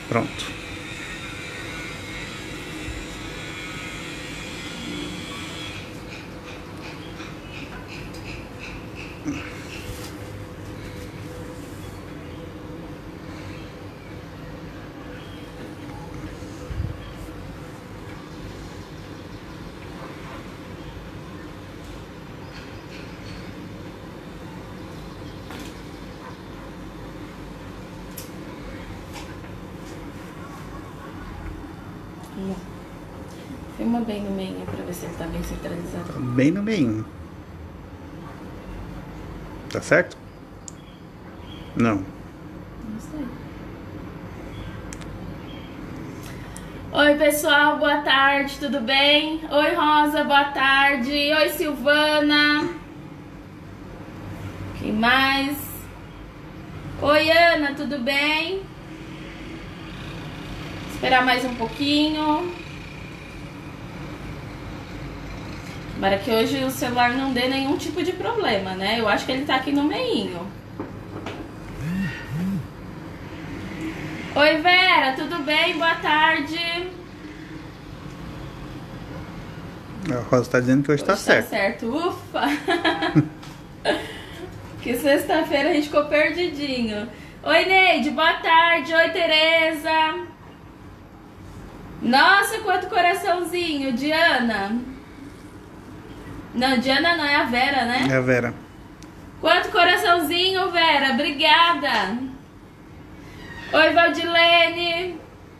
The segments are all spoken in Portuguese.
Pronto. Filma bem no meio pra ver se ele tá bem centralizado. Bem no meio. Tá certo? Não. Não sei. Oi, pessoal, boa tarde, tudo bem? Oi, Rosa, boa tarde. Oi, Silvana. Quem mais? Oi, Ana, tudo bem? Esperar mais um pouquinho. Para que hoje o celular não dê nenhum tipo de problema, né? Eu acho que ele tá aqui no meinho. Oi, Vera, tudo bem? Boa tarde. A Rosa tá dizendo que hoje tá certo. Tá certo, ufa. Que sexta-feira a gente ficou perdidinho. Oi, Neide, boa tarde. Oi, Tereza. Nossa, quanto coraçãozinho. Diana. Não, Diana não, é a Vera, né? É a Vera. Quanto coraçãozinho, Vera. Obrigada. Oi, Valdilene.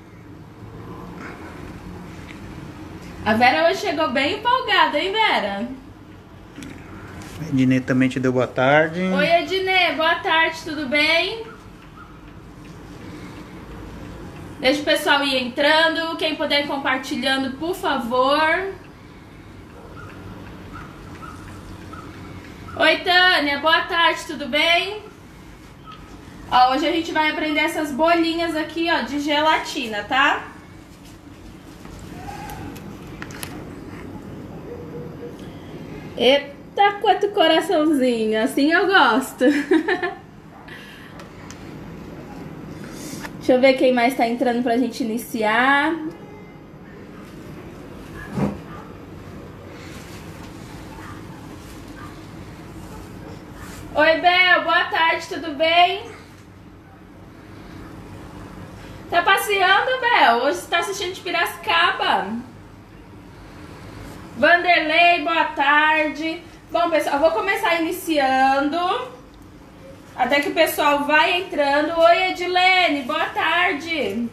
A Vera hoje chegou bem empolgada, hein, Vera? A Ednê também te deu boa tarde. Oi, Ednê. Boa tarde, tudo bem? Deixa o pessoal ir entrando. Quem puder ir compartilhando, por favor. Oi, Tânia. Boa tarde, tudo bem? Ó, hoje a gente vai aprender essas bolinhas aqui, ó, de gelatina, tá? Eita, quanto coraçãozinho. Assim eu gosto. Deixa eu ver quem mais tá entrando pra gente iniciar. Oi, Bel, boa tarde, tudo bem? Tá passeando, Bel? Hoje você tá assistindo de Piracicaba. Vanderlei, boa tarde. Bom, pessoal, eu vou começar iniciando. Até que o pessoal vai entrando. Oi, Edilene, boa tarde.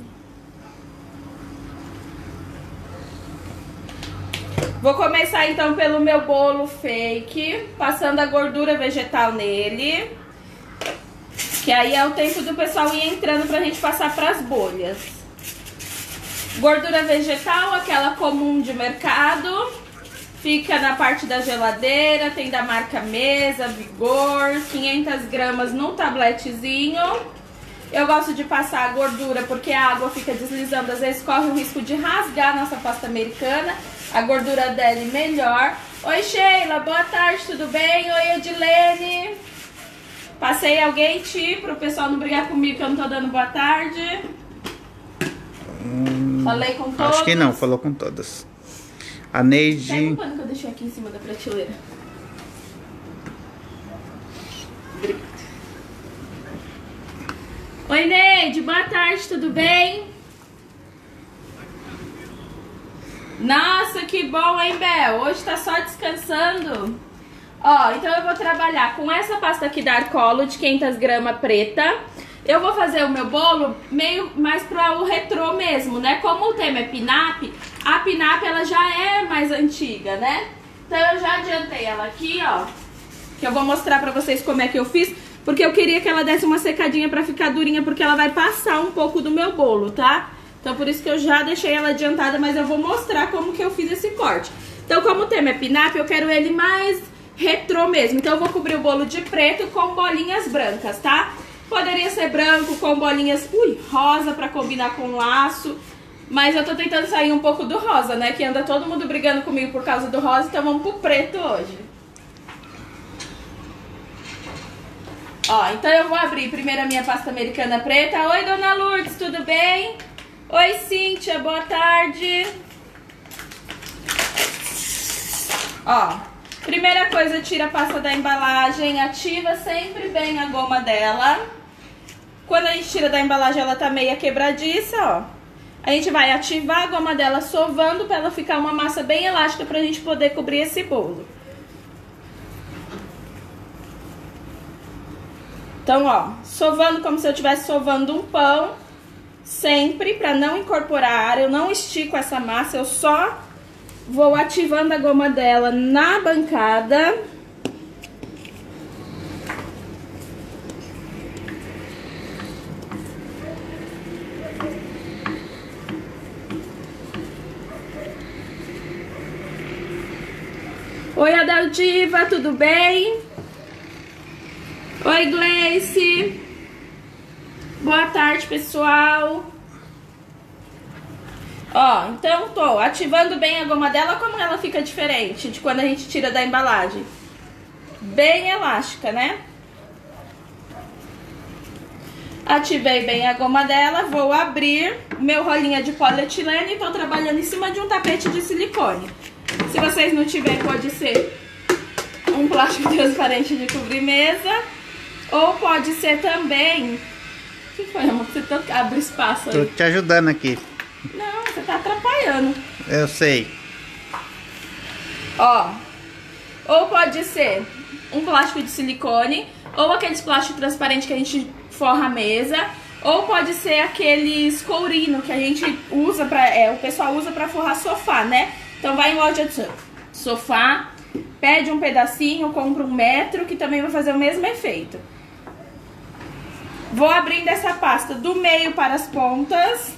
Vou começar então pelo meu bolo fake, passando a gordura vegetal nele. Que aí é o tempo do pessoal ir entrando pra gente passar pras bolhas. Gordura vegetal, aquela comum de mercado. Fica na parte da geladeira, tem da marca Mesa, Vigor, 500 gramas num tabletezinho. Eu gosto de passar a gordura porque a água fica deslizando, às vezes corre o risco de rasgar a nossa pasta americana. A gordura dele melhor. Oi, Sheila, boa tarde, tudo bem? Oi, Edilene. Passei alguém, pro pessoal não brigar comigo que eu não tô dando boa tarde. Falei com todos? Acho que não, falou com todas. A Neide... Pega o pano que eu deixei aqui em cima da prateleira. Obrigada. Oi, Neide, boa tarde, tudo bem? Nossa, que bom, hein, Bel? Hoje tá só descansando. Ó, então eu vou trabalhar com essa pasta aqui da Arcolo de 500 gramas preta. Eu vou fazer o meu bolo meio mais para o retrô mesmo, né? Como o tema é pin-up, a pin-up ela já é mais antiga, né? Então eu já adiantei ela aqui, ó. Que eu vou mostrar pra vocês como é que eu fiz. Porque eu queria que ela desse uma secadinha pra ficar durinha, porque ela vai passar um pouco do meu bolo, tá? Então por isso que eu já deixei ela adiantada, mas eu vou mostrar como que eu fiz esse corte. Então como o tema é pin-up, eu quero ele mais retrô mesmo. Então eu vou cobrir o bolo de preto com bolinhas brancas, tá? Poderia ser branco com bolinhas rosa pra combinar com laço. Mas eu tô tentando sair um pouco do rosa, né? Que anda todo mundo brigando comigo por causa do rosa, então vamos pro preto hoje. Ó, então eu vou abrir primeiro a minha pasta americana preta. Oi, dona Lourdes, tudo bem? Oi, Cíntia, boa tarde. Ó, primeira coisa, tira a pasta da embalagem, ativa sempre bem a goma dela. Quando a gente tira da embalagem, ela tá meio quebradiça, ó. A gente vai ativar a goma dela sovando pra ela ficar uma massa bem elástica pra gente poder cobrir esse bolo. Então, ó, sovando como se eu estivesse sovando um pão, sempre pra não incorporar ar. Eu não estico essa massa, eu só vou ativando a goma dela na bancada. Oi, Adaldiva, tudo bem? Oi, Gleice. Boa tarde, pessoal. Ó, então tô ativando bem a goma dela. Como ela fica diferente de quando a gente tira da embalagem? Bem elástica, né? Ativei bem a goma dela. Vou abrir meu rolinho de polietileno e tô trabalhando em cima de um tapete de silicone. Se vocês não tiverem, pode ser um plástico transparente de cobrir mesa. Ou pode ser também... O que foi, amor? Você tanto abre espaço aí. Tô te ajudando aqui. Não, você tá atrapalhando. Eu sei. Ó. Ou pode ser um plástico de silicone. Ou aqueles plásticos transparentes que a gente forra a mesa. Ou pode ser aqueles courino que a gente usa pra... o pessoal usa pra forrar sofá, né? Então vai em loja de sofá, pede um pedacinho, compra 1 metro, que também vai fazer o mesmo efeito. Vou abrindo essa pasta do meio para as pontas.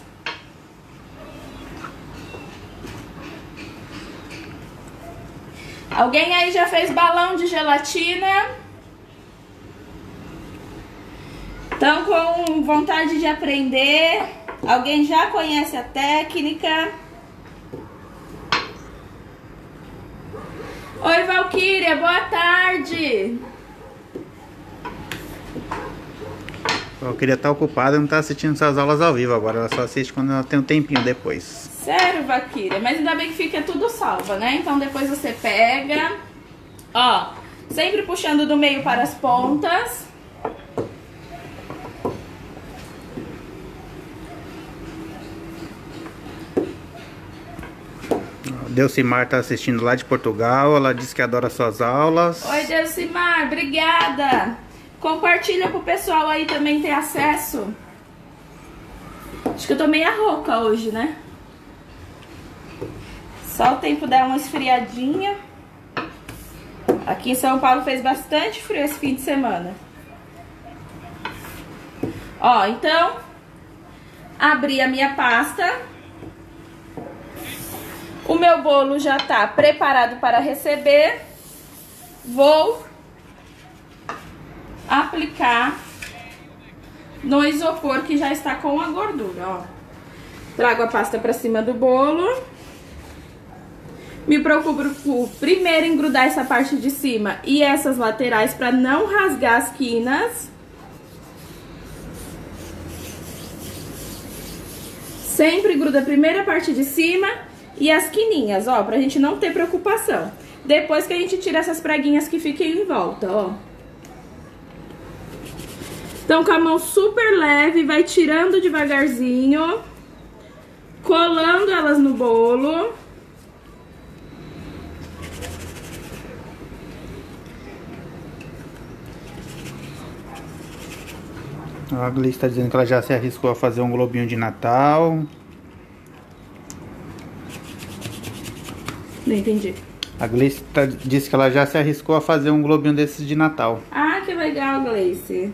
Alguém aí já fez balão de gelatina? Estão com vontade de aprender? Alguém já conhece a técnica? Oi, Valquíria, boa tarde. Eu queria estar ocupada e não estar assistindo suas aulas ao vivo agora. Ela só assiste quando ela tem um tempinho depois. Sério, Valquíria? Mas ainda bem que fica tudo salva, né? Então depois você pega. Ó, sempre puxando do meio para as pontas. Delcimar tá assistindo lá de Portugal. Ela disse que adora suas aulas. Oi, Delcimar, obrigada. Compartilha pro pessoal aí também ter acesso. Acho que eu tô meio rouca hoje, né? Só o tempo dar uma esfriadinha. Aqui em São Paulo fez bastante frio esse fim de semana. Ó, então, abri a minha pasta. O meu bolo já tá preparado para receber. Vou aplicar no isopor que já está com a gordura, ó. Trago a pasta para cima do bolo. Me preocupo primeiro em grudar essa parte de cima e essas laterais para não rasgar as quinas. Sempre gruda a primeira parte de cima e as quininhas, ó, pra gente não ter preocupação. Depois que a gente tira essas preguinhas que ficam em volta, ó. Então, com a mão super leve, vai tirando devagarzinho, colando elas no bolo. A Gleice está dizendo que ela já se arriscou a fazer um globinho de Natal. Não entendi. A Gleice disse que ela já se arriscou a fazer um globinho desses de Natal. Ah, que legal, Gleice.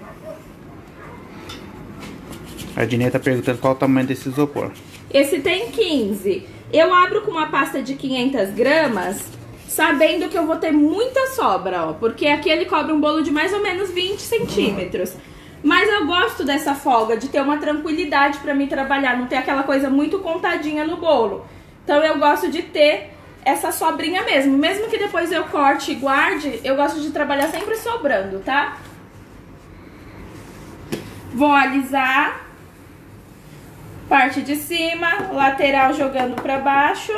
A Dinê tá perguntando qual o tamanho desse isopor. Esse tem 15. Eu abro com uma pasta de 500 gramas, sabendo que eu vou ter muita sobra, ó. Porque aqui ele cobre um bolo de mais ou menos 20 centímetros. Mas eu gosto dessa folga, de ter uma tranquilidade pra mim trabalhar, não ter aquela coisa muito contadinha no bolo. Então eu gosto de ter essa sobrinha mesmo. Mesmo que depois eu corte e guarde, eu gosto de trabalhar sempre sobrando, tá? Vou alisar. Parte de cima, lateral jogando pra baixo.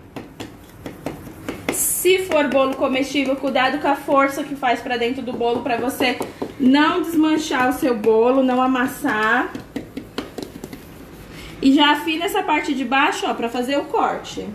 Se for bolo comestível, cuidado com a força que faz pra dentro do bolo, pra você não desmanchar o seu bolo, não amassar. E já afina essa parte de baixo, ó, pra fazer o corte.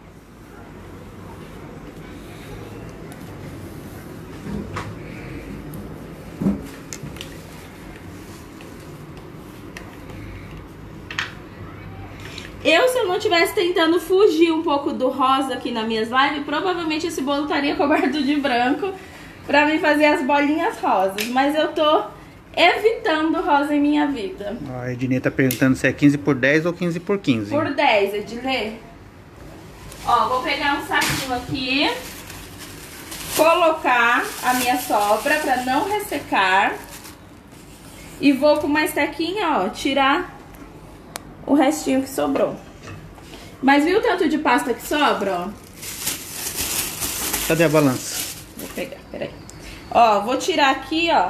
Se eu não estivesse tentando fugir um pouco do rosa aqui nas minhas lives, provavelmente esse bolo estaria coberto de branco pra mim fazer as bolinhas rosas. Mas eu tô evitando rosa em minha vida. A Ednei tá perguntando se é 15 por 10 ou 15 por 15. Por 10, Ednei. Ó, vou pegar um saquinho aqui, colocar a minha sobra pra não ressecar. E vou com uma estequinha, ó, tirar o restinho que sobrou. Mas viu o tanto de pasta que sobra, ó? Cadê a balança? Vou pegar, peraí. Ó, vou tirar aqui, ó.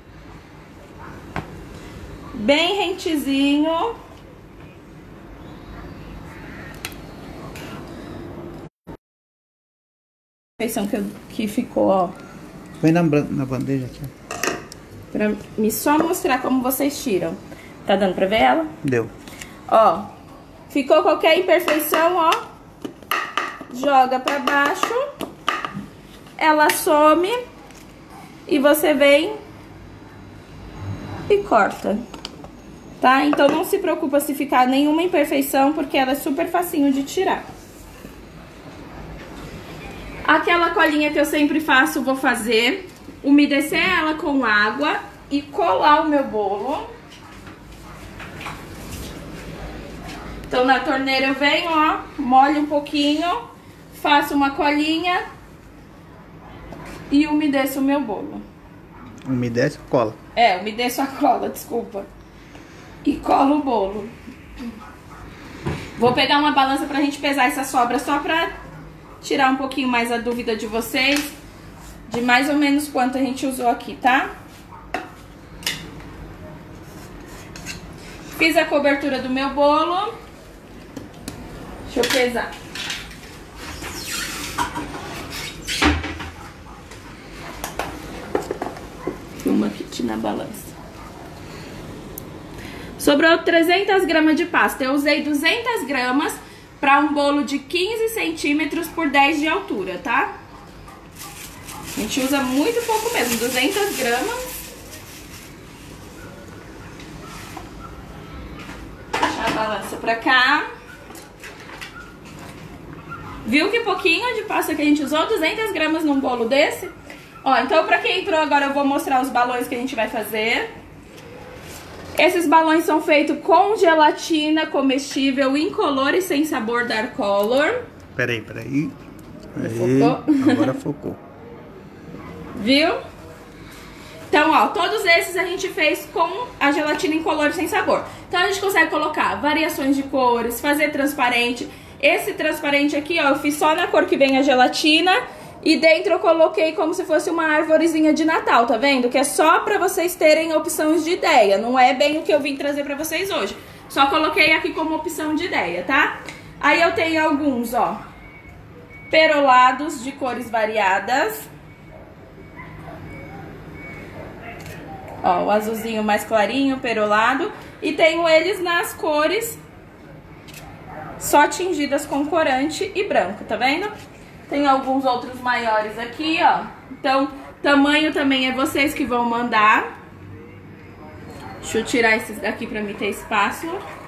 Bem rentezinho. Feição que ficou, ó. Põe na bandeja aqui. Pra me só mostrar como vocês tiram. Tá dando pra ver ela? Deu. Ó, ficou qualquer imperfeição, ó, joga pra baixo, ela some e você vem e corta, tá? Então não se preocupa se ficar nenhuma imperfeição, porque ela é super facinho de tirar. Aquela colinha que eu sempre faço, vou fazer, umedecer ela com água e colar o meu bolo. Então, na torneira eu venho, ó, molho um pouquinho, faço uma colinha e umedeço o meu bolo. Umedece ou cola? É, umedeço a cola, desculpa. E colo o bolo. Vou pegar uma balança pra gente pesar essa sobra só pra tirar um pouquinho mais a dúvida de vocês, de mais ou menos quanto a gente usou aqui, tá? Fiz a cobertura do meu bolo. Deixa eu pesar. Uma kit na balança. Sobrou 300 gramas de pasta. Eu usei 200 gramas para um bolo de 15 centímetros por 10 de altura, tá? A gente usa muito pouco mesmo, 200 gramas. Deixar a balança pra cá. Viu que pouquinho de pasta que a gente usou? 200 gramas num bolo desse. Ó, então pra quem entrou agora eu vou mostrar os balões que a gente vai fazer. Esses balões são feitos com gelatina comestível incolor e sem sabor Dark Color. Peraí. Focou? Agora focou. Viu? Então, ó, todos esses a gente fez com a gelatina incolor e sem sabor. Então a gente consegue colocar variações de cores, fazer transparente. Esse transparente aqui, ó, eu fiz só na cor que vem a gelatina. E dentro eu coloquei como se fosse uma arvorezinha de Natal, tá vendo? Que é só pra vocês terem opções de ideia. Não é bem o que eu vim trazer pra vocês hoje. Só coloquei aqui como opção de ideia, tá? Aí eu tenho alguns, ó, perolados de cores variadas. Ó, o azulzinho mais clarinho, perolado. E tenho eles nas cores só tingidas com corante e branco, tá vendo? Tem alguns outros maiores aqui, ó. Então, tamanho também é vocês que vão mandar. Deixa eu tirar esses daqui pra mim ter espaço.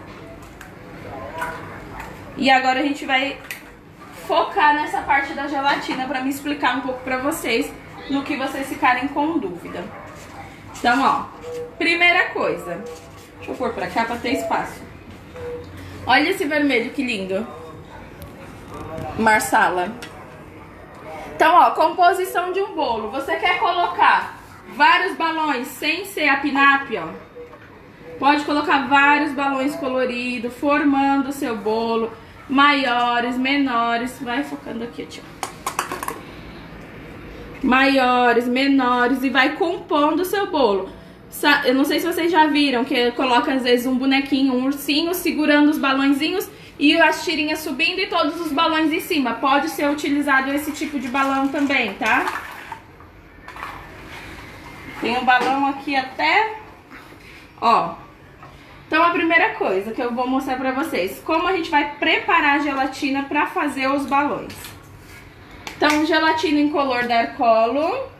E agora a gente vai focar nessa parte da gelatina pra me explicar um pouco pra vocês, no que vocês ficarem com dúvida. Então, ó, primeira coisa. Deixa eu pôr pra cá pra ter espaço. Olha esse vermelho, que lindo. Marsala. Então, ó, composição de um bolo. Você quer colocar vários balões sem ser a pinap, ó. Pode colocar vários balões coloridos, formando o seu bolo. Maiores, menores. Vai focando aqui, tio. Maiores, menores. E vai compondo o seu bolo. Eu não sei se vocês já viram, que coloca às vezes um bonequinho, um ursinho segurando os balõezinhos e as tirinhas subindo e todos os balões em cima. Pode ser utilizado esse tipo de balão também, tá? Tem um balão aqui até... Ó. Então a primeira coisa que eu vou mostrar pra vocês, como a gente vai preparar a gelatina pra fazer os balões. Então, gelatina incolor da Arcolo.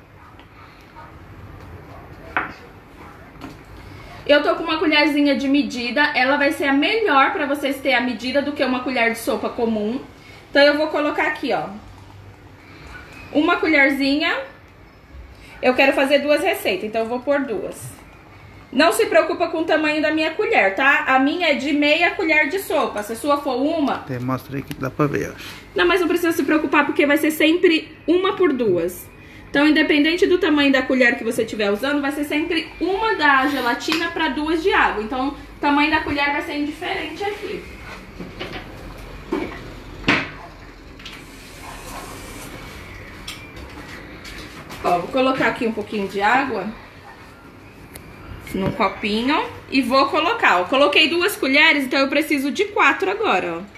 Eu tô com uma colherzinha de medida, ela vai ser a melhor pra vocês terem a medida do que uma colher de sopa comum. Então eu vou colocar aqui, ó, uma colherzinha. Eu quero fazer 2 receitas, então eu vou pôr 2. Não se preocupa com o tamanho da minha colher, tá? A minha é de meia colher de sopa, se a sua for uma... Mostra aí que dá pra ver, acho. Não, mas não precisa se preocupar porque vai ser sempre 1 por 2. Então, independente do tamanho da colher que você estiver usando, vai ser sempre uma da gelatina para 2 de água. Então, o tamanho da colher vai ser indiferente aqui. Ó, vou colocar aqui um pouquinho de água num copinho e vou colocar, ó. Coloquei 2 colheres, então eu preciso de 4 agora, ó.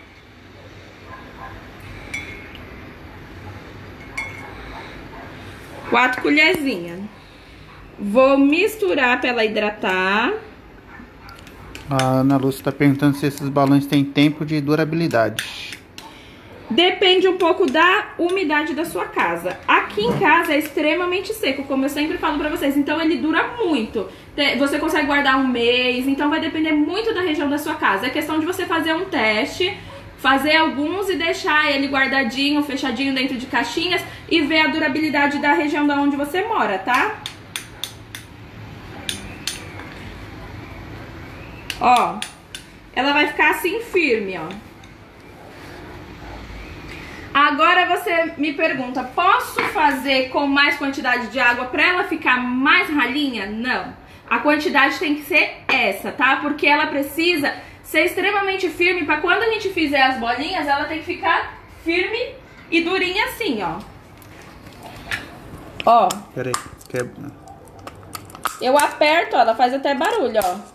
4 colherzinhas. Vou misturar pra ela hidratar. A Ana Lúcia tá perguntando se esses balões têm tempo de durabilidade. Depende um pouco da umidade da sua casa. Aqui em casa é extremamente seco, como eu sempre falo pra vocês. Então ele dura muito. Você consegue guardar 1 mês. Então vai depender muito da região da sua casa. É questão de você fazer um teste, fazer alguns e deixar ele guardadinho, fechadinho dentro de caixinhas e ver a durabilidade da região da onde você mora, tá? Ó, ela vai ficar assim firme, ó. Agora você me pergunta, posso fazer com mais quantidade de água pra ela ficar mais ralinha? Não. A quantidade tem que ser essa, tá? Porque ela precisa ser extremamente firme pra quando a gente fizer as bolinhas, ela tem que ficar firme e durinha assim, ó. Ó. Peraí, quebra. Eu aperto, ó, ela faz até barulho, ó.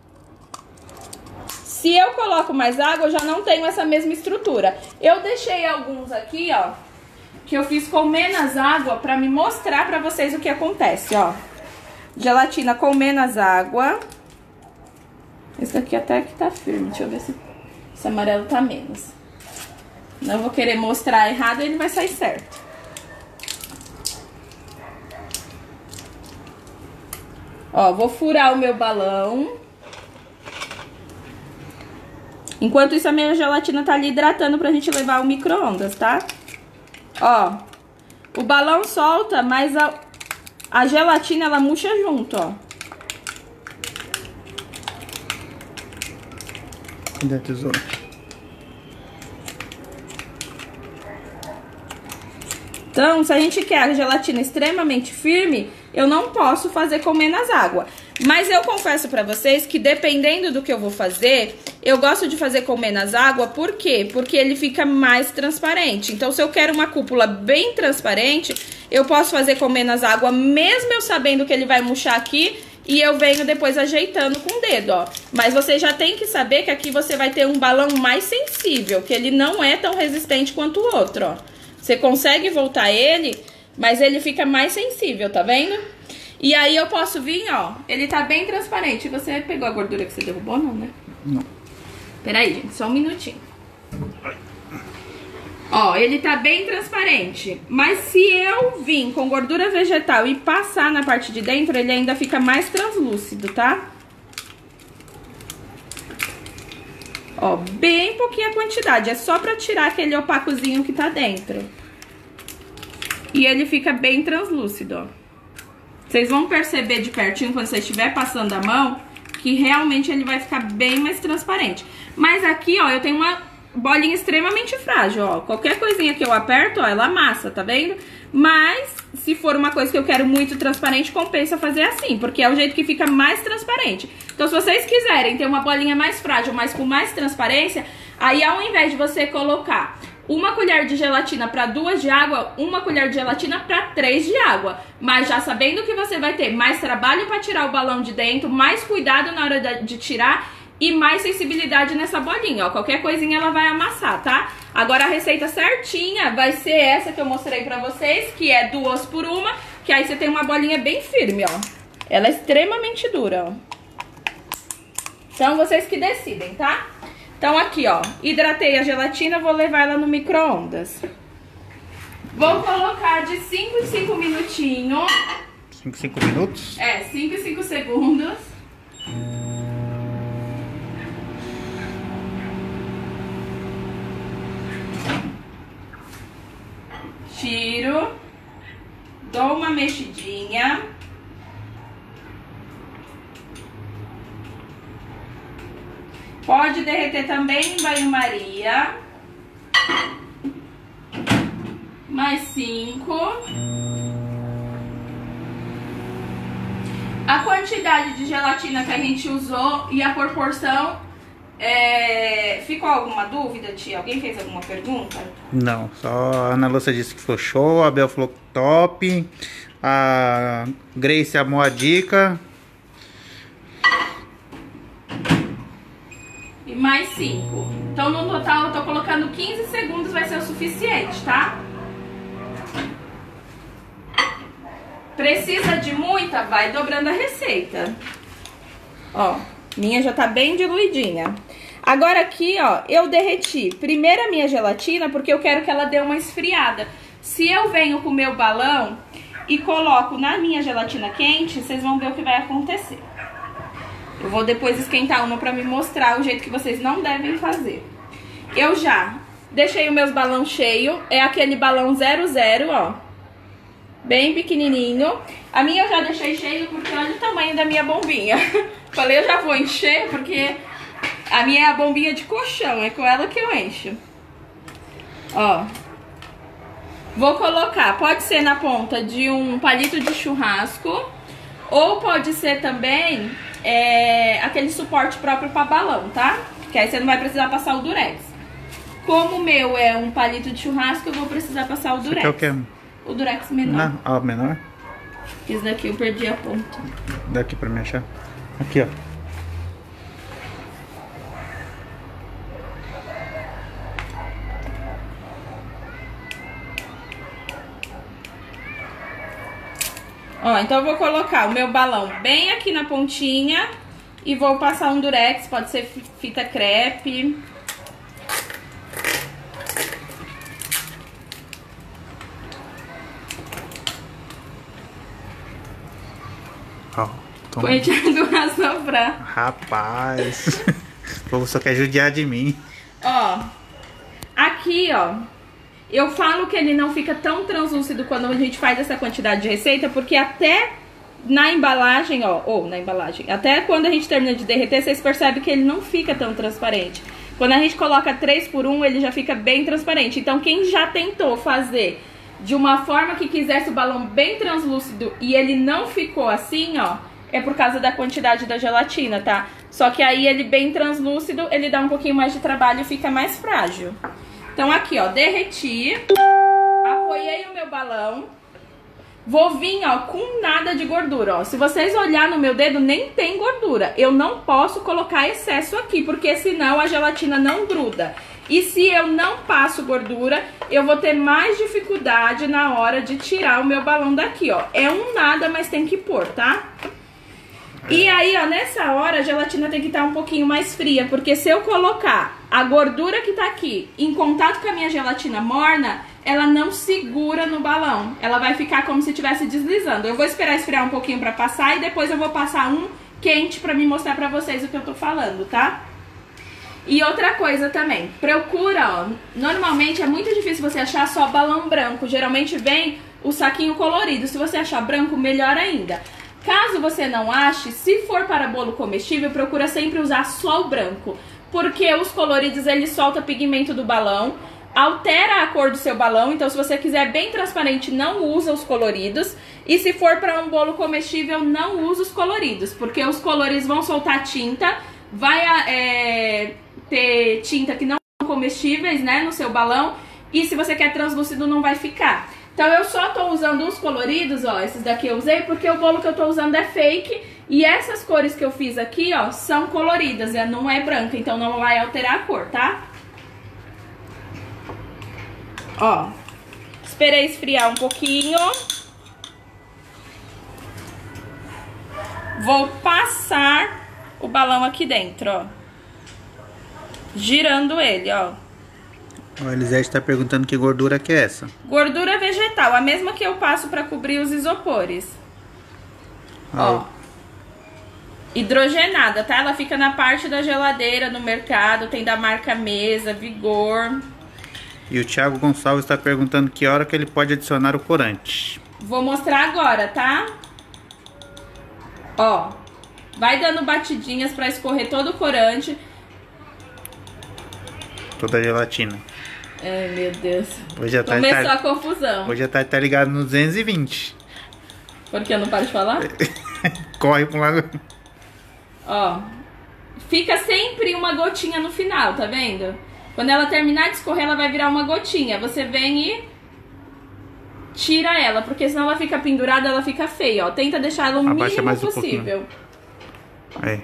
Se eu coloco mais água, eu já não tenho essa mesma estrutura. Eu deixei alguns aqui, ó, que eu fiz com menos água pra me mostrar pra vocês o que acontece, ó. Gelatina com menos água. Esse daqui até que tá firme. Deixa eu ver se esse amarelo tá menos. Não vou querer mostrar errado e ele vai sair certo. Ó, vou furar o meu balão. Enquanto isso, a minha gelatina tá ali hidratando pra gente levar ao micro-ondas, tá? Ó, o balão solta, mas a gelatina, ela murcha junto, ó. Cadê a tesoura? Então, se a gente quer a gelatina extremamente firme, eu não posso fazer com menos água. Mas eu confesso pra vocês que dependendo do que eu vou fazer, eu gosto de fazer com menos água. Por quê? Porque ele fica mais transparente. Então, se eu quero uma cúpula bem transparente, eu posso fazer com menos água, mesmo eu sabendo que ele vai murchar aqui. E eu venho depois ajeitando com o dedo, ó. Mas você já tem que saber que aqui você vai ter um balão mais sensível, que ele não é tão resistente quanto o outro, ó. Você consegue voltar ele, mas ele fica mais sensível, tá vendo? E aí eu posso vir, ó, ele tá bem transparente. Você pegou a gordura que você derrubou, não, né? Não. Peraí, gente, só um minutinho. Ó, ele tá bem transparente. Mas se eu vir com gordura vegetal e passar na parte de dentro, ele ainda fica mais translúcido, tá? Ó, bem pouquinha quantidade. É só pra tirar aquele opacozinho que tá dentro. E ele fica bem translúcido, ó. Vocês vão perceber de pertinho quando você estiver passando a mão que realmente ele vai ficar bem mais transparente. Mas aqui, ó, eu tenho uma bolinha extremamente frágil, ó. Qualquer coisinha que eu aperto, ó, ela amassa, tá vendo? Mas, se for uma coisa que eu quero muito transparente, compensa fazer assim, porque é o jeito que fica mais transparente. Então, se vocês quiserem ter uma bolinha mais frágil, mas com mais transparência, aí ao invés de você colocar 1 colher de gelatina para 2 de água, 1 colher de gelatina para 3 de água. Mas já sabendo que você vai ter mais trabalho para tirar o balão de dentro, mais cuidado na hora de tirar e mais sensibilidade nessa bolinha, ó. Qualquer coisinha ela vai amassar, tá? Agora a receita certinha vai ser essa que eu mostrei pra vocês, que é 2 por 1, que aí você tem uma bolinha bem firme, ó. Ela é extremamente dura, ó. Então vocês que decidem, tá? Então aqui, ó, hidratei a gelatina, vou levar ela no micro-ondas. Vou colocar de 5 em 5 minutinhos. 5 em 5 minutos? É, 5 em 5 segundos. Tiro, dou uma mexidinha. Pode derreter também em banho-maria. Mais 5. A quantidade de gelatina que a gente usou e a proporção, ficou alguma dúvida, tia? Alguém fez alguma pergunta? Não, só a Ana Lúcia disse que ficou show, a Bel falou top, a Grace amou a dica. E mais 5. Então no total eu tô colocando 15 segundos, vai ser o suficiente, tá? Precisa de muita? Vai dobrando a receita. Ó, minha já tá bem diluidinha. Agora aqui, ó, eu derreti primeiro a minha gelatina porque eu quero que ela dê uma esfriada. Se eu venho com o meu balão e coloco na minha gelatina quente, vocês vão ver o que vai acontecer. Eu vou depois esquentar uma pra me mostrar o jeito que vocês não devem fazer. Eu já deixei os meus balões cheios, é aquele balão 00, ó. Bem pequenininho. A minha eu já deixei cheio porque olha o tamanho da minha bombinha. Falei, eu já vou encher porque a minha é a bombinha de colchão, é com ela que eu encho. Ó. Vou colocar, pode ser na ponta de um palito de churrasco ou pode ser também aquele suporte próprio para balão, tá? Que aí você não vai precisar passar o durex. Como o meu é um palito de churrasco, eu vou precisar passar o durex. Você quer o quê? O durex menor. Não, ó, menor? Esse daqui eu perdi a ponta. Daqui pra me achar. Aqui, ó. Ó, então eu vou colocar o meu balão bem aqui na pontinha e vou passar um durex, pode ser fita crepe. Ó, toma. Põe do assoprar. Rapaz, o povo só quer judiar de mim. Ó, aqui, ó, eu falo que ele não fica tão translúcido quando a gente faz essa quantidade de receita, porque até na embalagem, ó, ou na embalagem, até quando a gente termina de derreter, vocês percebem que ele não fica tão transparente. Quando a gente coloca 3 por 1, ele já fica bem transparente. Então, quem já tentou fazer de uma forma que quisesse o balão bem translúcido e ele não ficou assim, ó, é por causa da quantidade da gelatina, tá? Só que aí ele bem translúcido, ele dá um pouquinho mais de trabalho e fica mais frágil. Então aqui, ó, derreti, apoiei o meu balão, vou vir, ó, com nada de gordura, ó. Se vocês olharem no meu dedo, nem tem gordura. Eu não posso colocar excesso aqui, porque senão a gelatina não gruda. E se eu não passo gordura, eu vou ter mais dificuldade na hora de tirar o meu balão daqui, ó. É um nada, mas tem que pôr, tá? E aí, ó, nessa hora a gelatina tem que estar um pouquinho mais fria, porque se eu colocar a gordura que tá aqui em contato com a minha gelatina morna, ela não segura no balão. Ela vai ficar como se estivesse deslizando. Eu vou esperar esfriar um pouquinho pra passar e depois eu vou passar um quente pra me mostrar pra vocês o que eu tô falando, tá? E outra coisa também, procura, ó, normalmente é muito difícil você achar só balão branco, geralmente vem o saquinho colorido, se você achar branco, melhor ainda. Caso você não ache, se for para bolo comestível, procura sempre usar só o branco, porque os coloridos, eles soltam pigmento do balão, altera a cor do seu balão, então se você quiser bem transparente, não usa os coloridos, e se for para um bolo comestível, não usa os coloridos, porque os coloridos vão soltar tinta, vai ter tinta que não são comestíveis, né, no seu balão, E se você quer translúcido, não vai ficar. Então eu só tô usando os coloridos, ó, esses daqui eu usei porque o bolo que eu tô usando é fake. E essas cores que eu fiz aqui, ó, são coloridas, não é branca, então não vai alterar a cor, tá? Ó, esperei esfriar um pouquinho. Vou passar o balão aqui dentro, ó. Girando ele, ó. O Elisete tá perguntando que gordura que é essa. Gordura vegetal, a mesma que eu passo pra cobrir os isopores. Ó. Hidrogenada, tá? Ela fica na parte da geladeira, no mercado. Tem da marca Mesa, Vigor. E o Thiago Gonçalves tá perguntando que hora que ele pode adicionar o corante. Vou mostrar agora, tá? Ó. Vai dando batidinhas pra escorrer todo o corante. Toda a gelatina. Ai, meu Deus. Hoje a tarde Começou a confusão. Hoje a tarde tá ligado no 220. Por que eu não paro de falar? Corre pra um lado. Ó. Fica sempre uma gotinha no final, tá vendo? Quando ela terminar de escorrer, ela vai virar uma gotinha. Você vem e tira ela, porque senão ela fica pendurada, ela fica feia, ó. Tenta deixar ela o mínimo possível. Aí.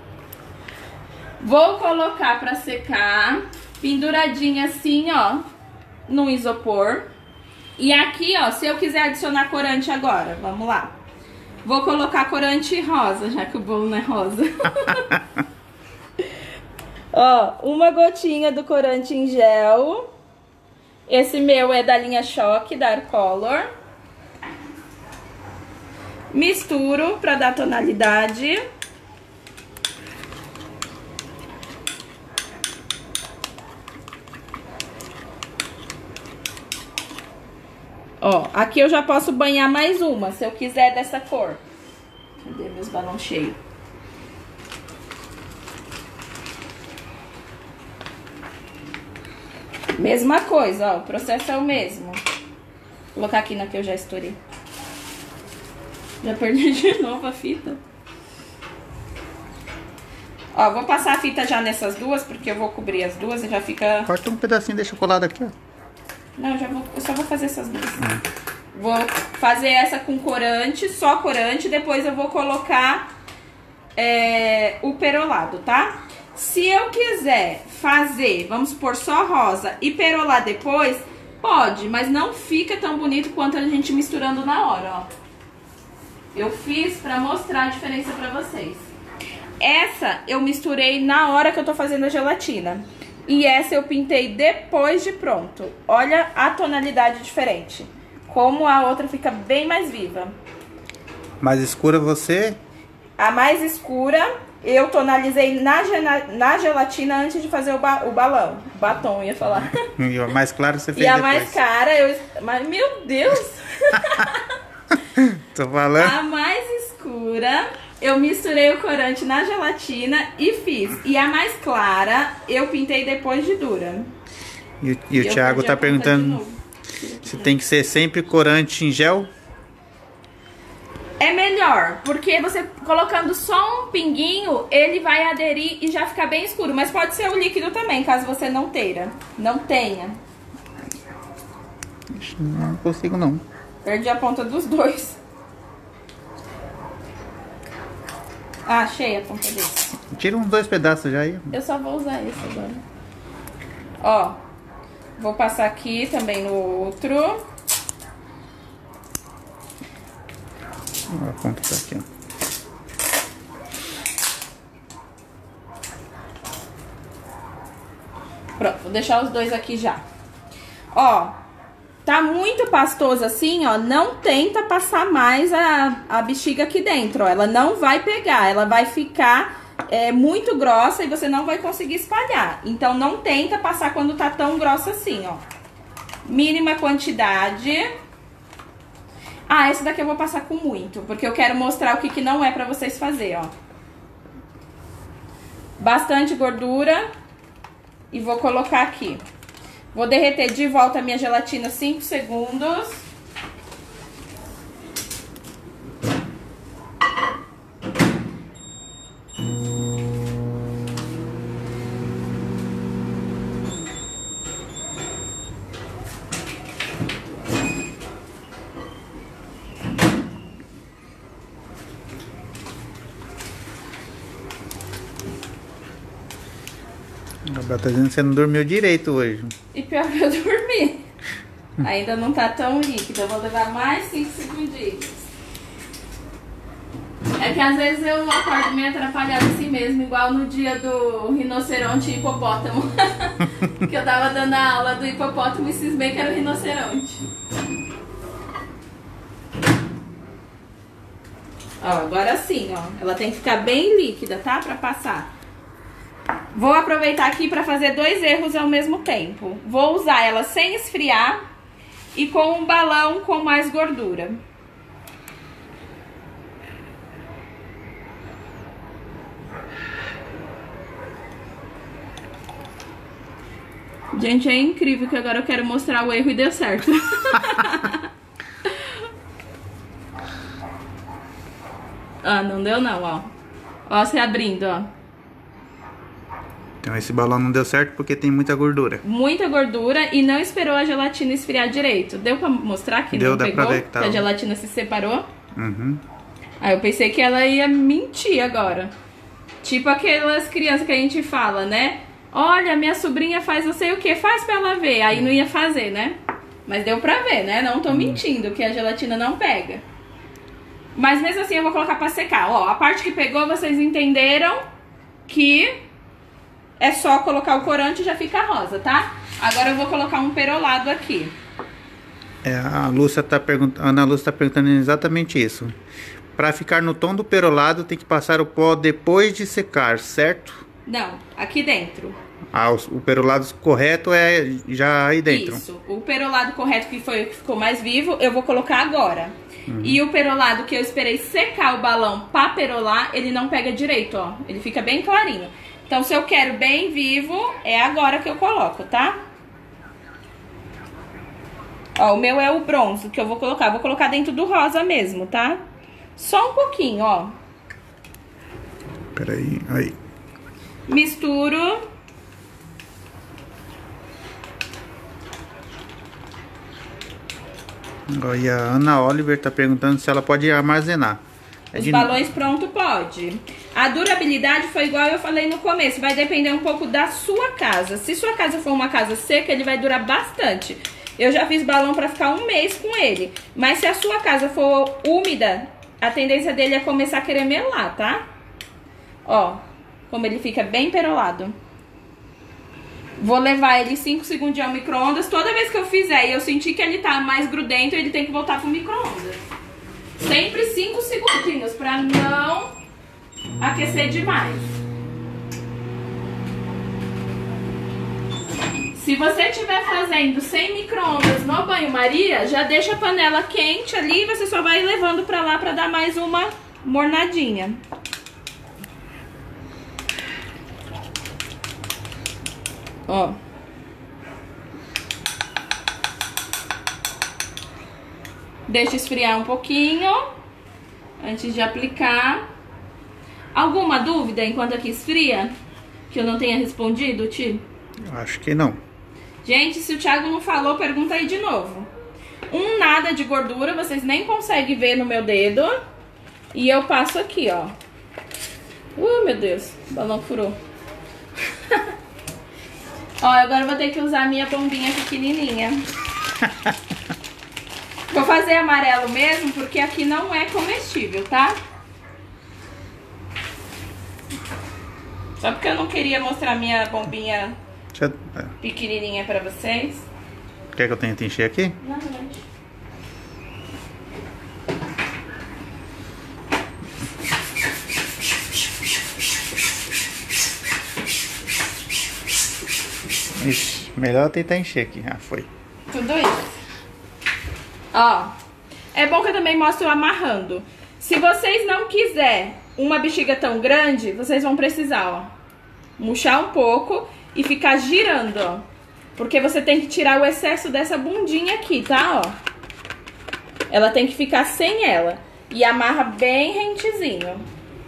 Vou colocar pra secar, penduradinha assim, ó, no isopor. E aqui, ó, se eu quiser adicionar corante agora, vamos lá. Vou colocar corante rosa, já que o bolo não é rosa. Ó, uma gotinha do corante em gel. Esse meu é da linha Choque, da Arcolor. Misturo pra dar tonalidade. Ó, aqui eu já posso banhar mais uma, se eu quiser dessa cor. Cadê meus balões cheios? Mesma coisa, ó, o processo é o mesmo. Vou colocar aqui na que eu já estourei. Já perdi de novo a fita. Ó, vou passar a fita já nessas duas, porque eu vou cobrir as duas e já fica... Corta um pedacinho de chocolate aqui, ó. Não, eu só vou fazer essas duas. Vou fazer essa com corante, só corante. Depois eu vou colocar o perolado, tá? Se eu quiser fazer, vamos supor, só rosa e perolar depois, pode. Mas não fica tão bonito quanto a gente misturando na hora, ó. Eu fiz pra mostrar a diferença pra vocês. Essa eu misturei na hora que eu tô fazendo a gelatina. E essa eu pintei depois de pronto. Olha a tonalidade diferente. Como a outra fica bem mais viva. Mais escura você? A mais escura eu tonalizei na gelatina antes de fazer o balão. Batom, ia falar. E a mais clara você fez e a depois. mais cara, mas, meu Deus! Tô falando? A mais escura... Eu misturei o corante na gelatina e fiz. E a mais clara, eu pintei depois de dura. E o Thiago tá perguntando se tem que ser sempre corante em gel? É melhor, porque você colocando só um pinguinho, ele vai aderir e já fica bem escuro. Mas pode ser o líquido também, caso você não tenha. Não consigo, não. Perdi a ponta dos dois. Ah, achei a ponta desse. Tira uns 2 pedaços já aí. Eu só vou usar esse agora. Ó, vou passar aqui também no outro. A ponta tá aqui, ó. Pronto, vou deixar os dois aqui já. Ó, tá muito pastoso assim, ó. Não tenta passar mais a bexiga aqui dentro, ó. Ela não vai pegar, ela vai ficar muito grossa e você não vai conseguir espalhar. Então não tenta passar quando tá tão grossa assim, ó. Mínima quantidade. Ah, essa daqui eu vou passar com muito, porque eu quero mostrar o que não é pra vocês fazerem, ó. Bastante gordura. E vou colocar aqui. Vou derreter de volta a minha gelatina 5 segundos. Ela tá dizendo que você não dormiu direito hoje. E pior que eu dormi. Ainda não tá tão líquido. Eu vou levar mais 5 segundinhos. É que às vezes eu acordo meio atrapalhada assim mesmo, igual no dia do rinoceronte e hipopótamo. Que eu tava dando a aula do hipopótamo e cismei que era o rinoceronte. Ó, agora sim, ó. Ela tem que ficar bem líquida, tá? Pra passar. Vou aproveitar aqui pra fazer 2 erros ao mesmo tempo. Vou usar ela sem esfriar e com um balão com mais gordura. Gente, é incrível que agora eu quero mostrar o erro e deu certo. Ah, não deu não, ó. Ó, se abrindo, ó. Então esse balão não deu certo porque tem muita gordura. Muita gordura e não esperou a gelatina esfriar direito. Deu pra mostrar que deu, não dá pegou? pra ver que, Que a gelatina se separou? Uhum. Aí eu pensei que ela ia mentir agora. Tipo aquelas crianças que a gente fala, né? Olha, minha sobrinha faz não sei o que, faz pra ela ver. Aí não ia fazer, né? Mas deu pra ver, né? Não tô mentindo que a gelatina não pega. Mas mesmo assim eu vou colocar pra secar. Ó, a parte que pegou, vocês entenderam que é só colocar o corante e já fica rosa, tá? Agora eu vou colocar um perolado aqui. A Ana Lúcia tá perguntando exatamente isso. Pra ficar no tom do perolado, tem que passar o pó depois de secar, certo? Não, aqui dentro. Ah, o perolado correto é já aí dentro. Isso, o perolado correto que ficou mais vivo, eu vou colocar agora. E o perolado que eu esperei secar o balão pra perolar, ele não pega direito, ó. Ele fica bem clarinho. Então, se eu quero bem vivo, é agora que eu coloco, tá? Ó, o meu é o bronze que eu vou colocar. Vou colocar dentro do rosa mesmo, tá? Só um pouquinho, ó. Peraí, aí. Misturo. E a Ana Oliver tá perguntando se ela pode armazenar. Os balões pronto pode. A durabilidade foi igual eu falei no começo. Vai depender um pouco da sua casa. Se sua casa for uma casa seca, ele vai durar bastante. Eu já fiz balão pra ficar 1 mês com ele. Mas se a sua casa for úmida, a tendência dele é começar a querer melar, tá? Ó, como ele fica bem perolado. Vou levar ele 5 segundos ao micro-ondas. Toda vez que eu fizer e eu sentir que ele tá mais grudento, ele tem que voltar pro micro-ondas. Sempre 5 segundinhos pra não aquecer demais. Se você estiver fazendo sem micro-ondas no banho-maria, já deixa a panela quente ali e você só vai levando pra lá pra dar mais uma mornadinha. Ó. Deixa esfriar um pouquinho antes de aplicar. Alguma dúvida enquanto aqui esfria? Que eu não tenha respondido, Ti? Acho que não. Gente, se o Thiago não falou, pergunta aí de novo. Nada de gordura, vocês nem conseguem ver no meu dedo. E eu passo aqui, ó. Meu Deus, o balão furou. Ó, agora eu vou ter que usar a minha bombinha pequenininha. Vou fazer amarelo mesmo, porque aqui não é comestível, tá? Só porque eu não queria mostrar minha bombinha pequenininha pra vocês. Quer que eu tenha que encher aqui? Não, gente. Ixi, melhor tentar encher aqui. Ah, foi. Tudo isso. Ó, é bom que eu também mostro amarrando. Se vocês não quiserem uma bexiga tão grande, vocês vão precisar, ó, murchar um pouco e ficar girando, ó. Porque você tem que tirar o excesso dessa bundinha aqui, tá, ó. Ela tem que ficar sem ela. E amarra bem rentezinho.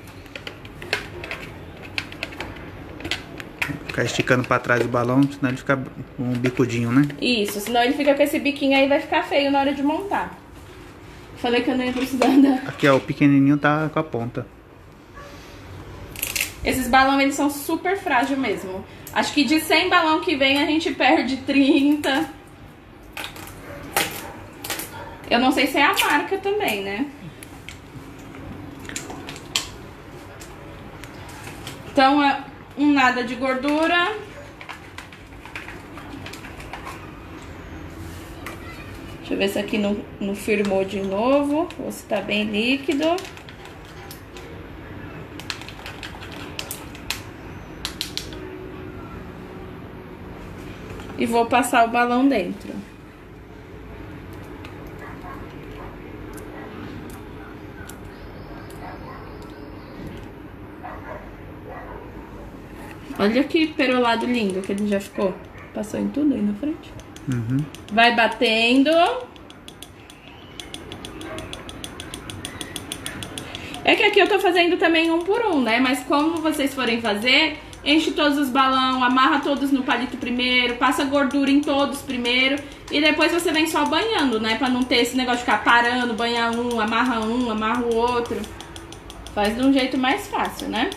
Ficar esticando pra trás do balão, senão ele fica um bicudinho, né? Isso, senão ele fica com esse biquinho aí e vai ficar feio na hora de montar. Falei que eu não ia precisar da... Aqui, ó, o pequenininho tá com a ponta. Esses balões, eles são super frágeis mesmo. Acho que de 100 balão que vem a gente perde 30. Eu não sei se é a marca também, né? Então, é nada de gordura. Deixa eu ver se aqui não firmou de novo, ou se tá bem líquido. E vou passar o balão dentro. Olha que perolado lindo que ele já ficou. Passou em tudo aí na frente. Uhum. Vai batendo. É que aqui eu tô fazendo também um por um, né? Mas como vocês forem fazer, enche todos os balões, amarra todos no palito primeiro, passa gordura em todos primeiro. E depois você vem só banhando, né? Pra não ter esse negócio de ficar parando, banhar um, amarra o outro. Faz de um jeito mais fácil, né?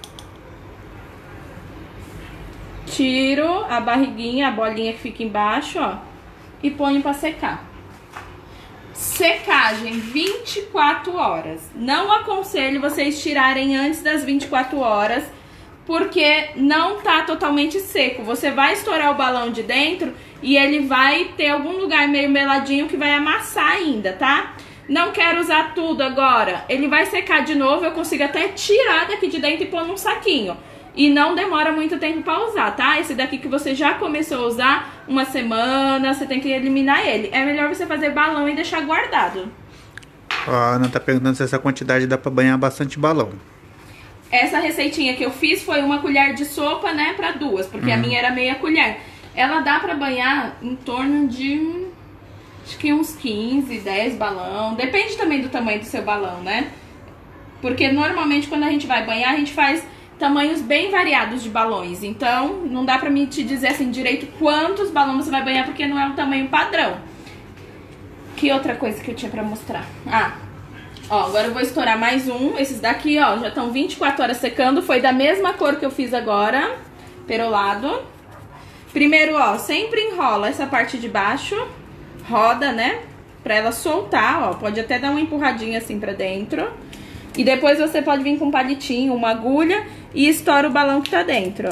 Tiro a barriguinha, a bolinha que fica embaixo, ó, e ponho pra secar. Secagem 24 horas. Não aconselho vocês tirarem antes das 24 horas, porque não tá totalmente seco. Você vai estourar o balão de dentro e ele vai ter algum lugar meio meladinho que vai amassar ainda, tá? Não quero usar tudo agora. Ele vai secar de novo, eu consigo até tirar daqui de dentro e pôr num saquinho. E não demora muito tempo pra usar, tá? Esse daqui que você já começou a usar, uma semana, você tem que eliminar ele. É melhor você fazer balão e deixar guardado. Ó, a Ana tá perguntando se essa quantidade dá pra banhar bastante balão. Essa receitinha que eu fiz foi uma colher de sopa, né, pra duas, porque a minha era meia colher. Ela dá pra banhar em torno de, acho que uns 15, 10 balão. Depende também do tamanho do seu balão, né? Porque normalmente quando a gente vai banhar, a gente faz tamanhos bem variados de balões. Então, não dá pra mim te dizer assim direito quantos balões você vai banhar, porque não é um tamanho padrão. Que outra coisa que eu tinha pra mostrar? Ah, ó, agora eu vou estourar mais um. Esses daqui, ó, já estão 24 horas secando. Foi da mesma cor que eu fiz agora, perolado. Primeiro, ó, sempre enrola essa parte de baixo, roda, né, pra ela soltar, ó. Pode até dar uma empurradinha assim pra dentro. E depois você pode vir com um palitinho, uma agulha e estoura o balão que tá dentro, ó.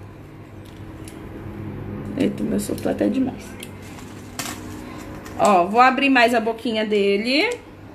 Eita, meu soltou até demais. Ó, vou abrir mais a boquinha dele.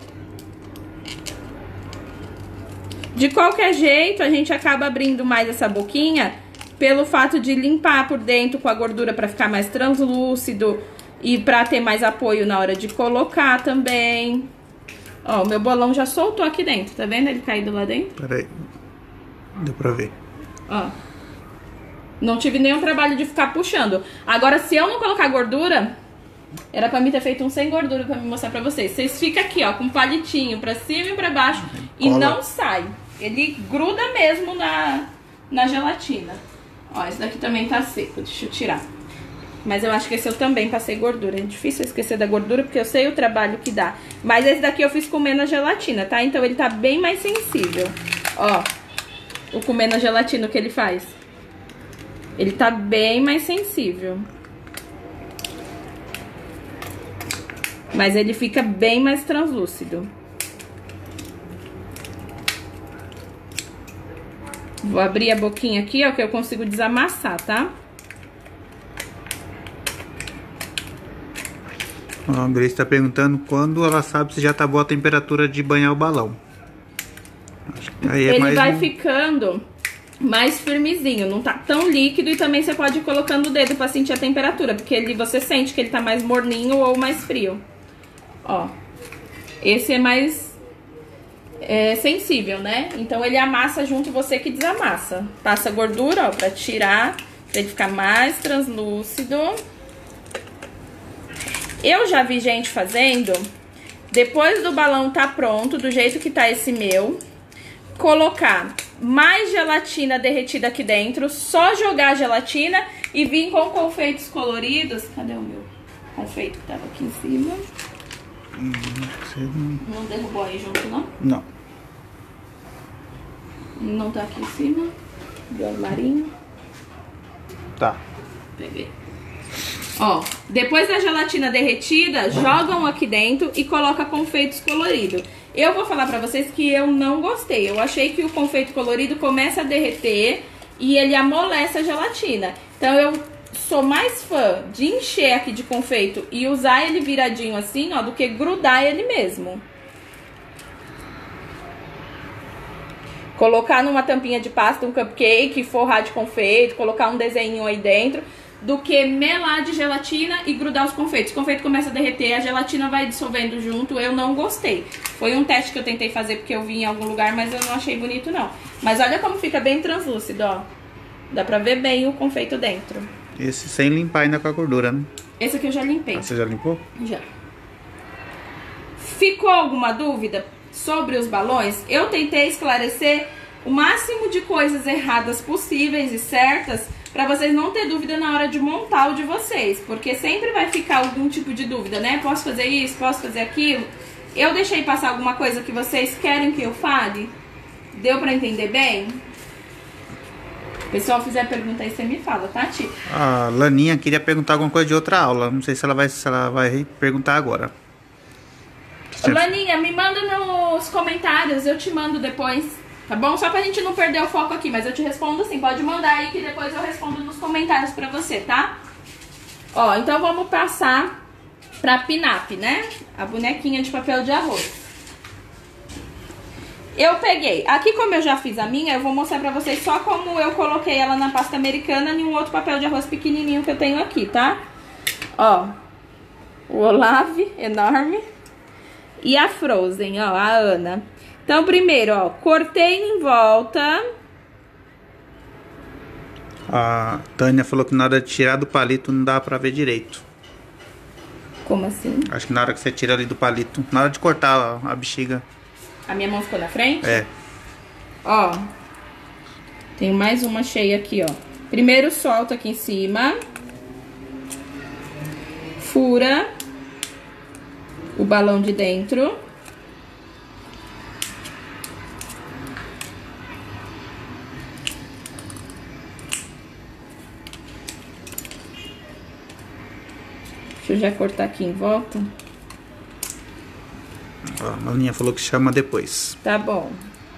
De qualquer jeito, a gente acaba abrindo mais essa boquinha pelo fato de limpar por dentro com a gordura pra ficar mais translúcido e pra ter mais apoio na hora de colocar também. Ó, o meu bolão já soltou aqui dentro, tá vendo ele caído lá dentro? Peraí, deu pra ver. Ó, não tive nenhum trabalho de ficar puxando. Agora, se eu não colocar gordura, era pra mim ter feito um sem gordura pra me mostrar pra vocês. Vocês ficam aqui, ó, com um palitinho pra cima e pra baixo e não sai. Ele gruda mesmo na gelatina. Ó, esse daqui também tá seco, deixa eu tirar. Mas eu acho que esse eu também passei gordura. É difícil eu esquecer da gordura, porque eu sei o trabalho que dá. Mas esse daqui eu fiz comer na gelatina, tá? Então ele tá bem mais sensível. Ó, o comer na gelatina, o que ele faz? Ele tá bem mais sensível. Mas ele fica bem mais translúcido. Vou abrir a boquinha aqui, ó, que eu consigo desamassar, tá? A Grace tá perguntando quando ela sabe se já tá boa a temperatura de banhar o balão. Acho que aí é ele mais vai ficando mais firmezinho, não tá tão líquido. E também você pode ir colocando o dedo pra sentir a temperatura, porque você sente que ele tá mais morninho ou mais frio. Ó, esse é mais sensível, né? Então ele amassa junto, você que desamassa. Passa gordura, ó, pra tirar, pra ele ficar mais translúcido. Eu já vi gente fazendo, depois do balão tá pronto, do jeito que tá esse meu, colocar mais gelatina derretida aqui dentro, só jogar a gelatina e vir com confeitos coloridos. Cadê o meu confeito que tava aqui em cima? Não derrubou aí junto, não? Não. Não tá aqui em cima do armarinho. Tá. Peguei. Ó, depois da gelatina derretida, jogam aqui dentro e coloca confeitos coloridos. Eu vou falar pra vocês que eu não gostei. Eu achei que o confeito colorido começa a derreter e ele amolece a gelatina. Então eu sou mais fã de encher aqui de confeito e usar ele viradinho assim, ó, do que grudar ele mesmo. Colocar numa tampinha de pasta um cupcake, forrar de confeito, colocar um desenho aí dentro, do que melar de gelatina e grudar os confeitos. O confeito começa a derreter, a gelatina vai dissolvendo junto, eu não gostei. Foi um teste que eu tentei fazer porque eu vi em algum lugar, mas eu não achei bonito não. Mas olha como fica bem translúcido, ó. Dá pra ver bem o confeito dentro. Esse sem limpar ainda com a gordura, né? Esse aqui eu já limpei. Ah, você já limpou? Já. Ficou alguma dúvida sobre os balões? Eu tentei esclarecer o máximo de coisas erradas possíveis e certas para vocês não ter dúvida na hora de montar o de vocês, porque sempre vai ficar algum tipo de dúvida, né? Posso fazer isso? Posso fazer aquilo? Eu deixei passar alguma coisa que vocês querem que eu fale? Deu para entender bem? O pessoal fizer pergunta aí, você me fala, tá, Ti? A Laninha queria perguntar alguma coisa de outra aula. Não sei se ela vai perguntar agora. Laninha, me manda nos comentários, eu te mando depois, tá bom? Só pra gente não perder o foco aqui, mas eu te respondo sim. Pode mandar aí que depois eu respondo nos comentários pra você, tá? Ó, então vamos passar pra pinap, né? A bonequinha de papel de arroz. Eu peguei, aqui como eu já fiz a minha, eu vou mostrar pra vocês só como eu coloquei ela na pasta americana em um outro papel de arroz pequenininho que eu tenho aqui, tá? Ó, o Olave, enorme. E a Frozen, ó, a Ana. Então, primeiro, ó, cortei em volta. A Tânia falou que na hora de tirar do palito não dá pra ver direito. Como assim? Acho que na hora que você tira ali do palito, na hora de cortar a bexiga. A minha mão ficou na frente? É. Ó, tem mais uma cheia aqui, ó. Primeiro solta aqui em cima. Fura o balão de dentro. Deixa eu já cortar aqui em volta. A Maninha falou que chama depois. Tá bom.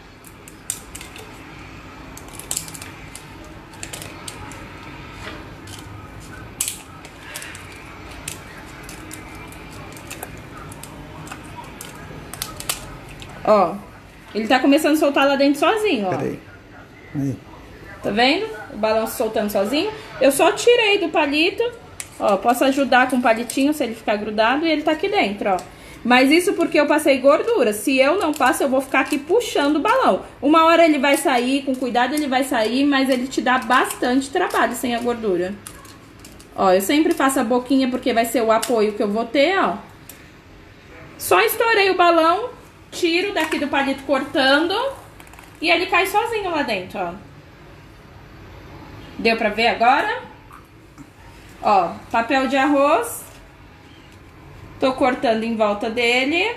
Ó, ele tá começando a soltar lá dentro sozinho, ó. Peraí. Aí. Tá vendo? O balão se soltando sozinho. Eu só tirei do palito. Ó, posso ajudar com o palitinho se ele ficar grudado e ele tá aqui dentro, ó. Mas isso porque eu passei gordura. Se eu não passo, eu vou ficar aqui puxando o balão. Uma hora ele vai sair, com cuidado ele vai sair, mas ele te dá bastante trabalho sem a gordura. Ó, eu sempre faço a boquinha porque vai ser o apoio que eu vou ter, ó. Só estourei o balão, tiro daqui do palito cortando e ele cai sozinho lá dentro, ó. Deu pra ver agora? Ó, papel de arroz. Tô cortando em volta dele.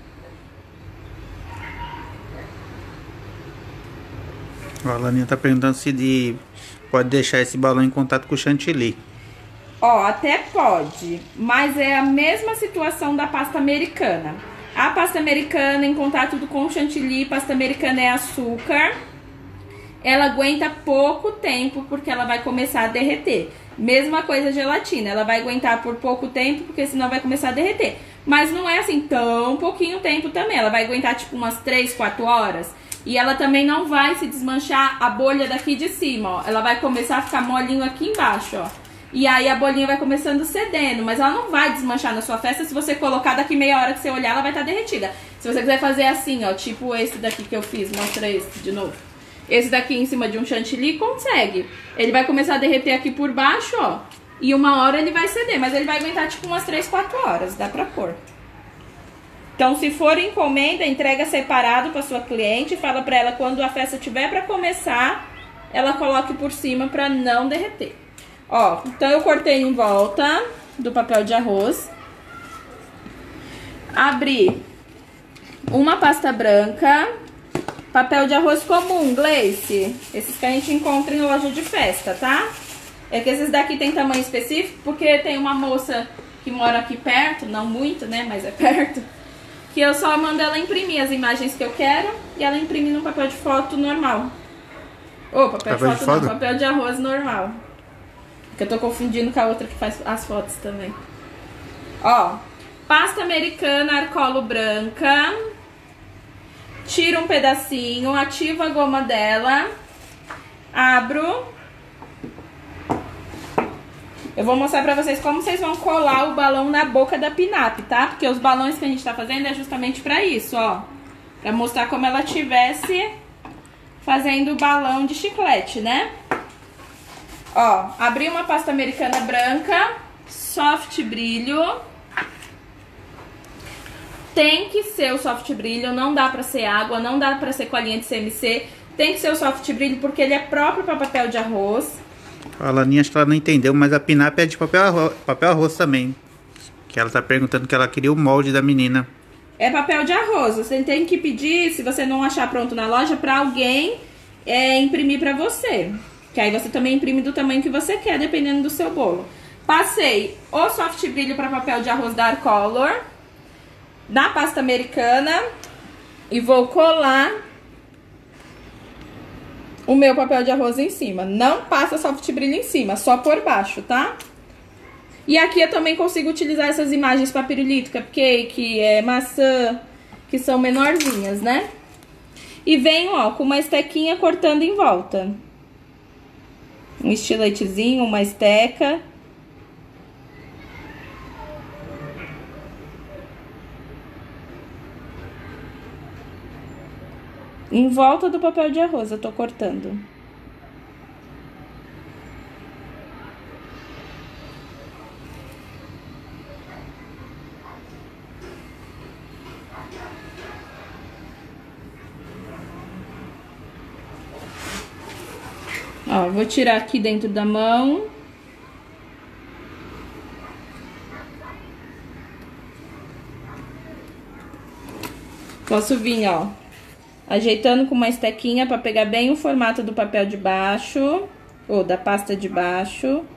A Laninha tá perguntando se pode deixar esse balão em contato com o chantilly. Ó, até pode, mas é a mesma situação da pasta americana. A pasta americana em contato com o chantilly, pasta americana é açúcar. Ela aguenta pouco tempo porque ela vai começar a derreter. Mesma coisa a gelatina, ela vai aguentar por pouco tempo porque senão vai começar a derreter. Mas não é assim tão pouquinho tempo também, ela vai aguentar tipo umas 3, 4 horas. E ela também não vai se desmanchar a bolha daqui de cima, ó. Ela vai começar a ficar molinho aqui embaixo, ó. E aí a bolinha vai começando cedendo, mas ela não vai desmanchar na sua festa. Se você colocar daqui meia hora que você olhar, ela vai estar derretida. Se você quiser fazer assim, ó, tipo esse daqui que eu fiz, mostra esse de novo. Esse daqui em cima de um chantilly, consegue. Ele vai começar a derreter aqui por baixo, ó. E uma hora ele vai ceder, mas ele vai aguentar tipo umas 3, 4 horas, dá pra pôr. Então, se for encomenda, entrega separado pra sua cliente. Fala pra ela quando a festa tiver pra começar, ela coloque por cima pra não derreter. Ó, então eu cortei em volta do papel de arroz. Abri uma pasta branca. Papel de arroz comum, Gleice. Esses que a gente encontra em loja de festa, tá? É que esses daqui tem tamanho específico, porque tem uma moça que mora aqui perto, não muito, né, mas é perto, que eu só mando ela imprimir as imagens que eu quero e ela imprime num papel de foto normal. Ô, papel de foto não, papel de arroz normal. Que eu tô confundindo com a outra que faz as fotos também. Ó, pasta americana Arcolo branca. Tiro um pedacinho, ativo a goma dela. Abro. Eu vou mostrar pra vocês como vocês vão colar o balão na boca da pinap, tá? Porque os balões que a gente tá fazendo é justamente pra isso, ó. Pra mostrar como ela tivesse fazendo balão de chiclete, né? Ó, abri uma pasta americana branca, soft brilho. Tem que ser o soft brilho, não dá pra ser água, não dá pra ser colinha de CMC. Tem que ser o soft brilho porque ele é próprio pra papel de arroz. A Laninha, acho que ela não entendeu, mas a pinap é de papel arroz também. Que ela tá perguntando que ela queria o molde da menina. É papel de arroz. Você tem que pedir, se você não achar pronto na loja, pra alguém imprimir pra você. Que aí você também imprime do tamanho que você quer, dependendo do seu bolo. Passei o soft brilho pra papel de arroz da Arcolor na pasta americana e vou colar o meu papel de arroz em cima. Não passa soft brilho em cima, só por baixo, tá? E aqui eu também consigo utilizar essas imagens para pirulito, cupcake, maçã, que são menorzinhas, né? E venho, ó, com uma estequinha cortando em volta. Um estiletezinho, uma esteca. Em volta do papel de arroz eu tô cortando. Ó, vou tirar aqui dentro da mão. Posso vir, ó, ajeitando com uma estequinha para pegar bem o formato do papel de baixo, ou da pasta de baixo.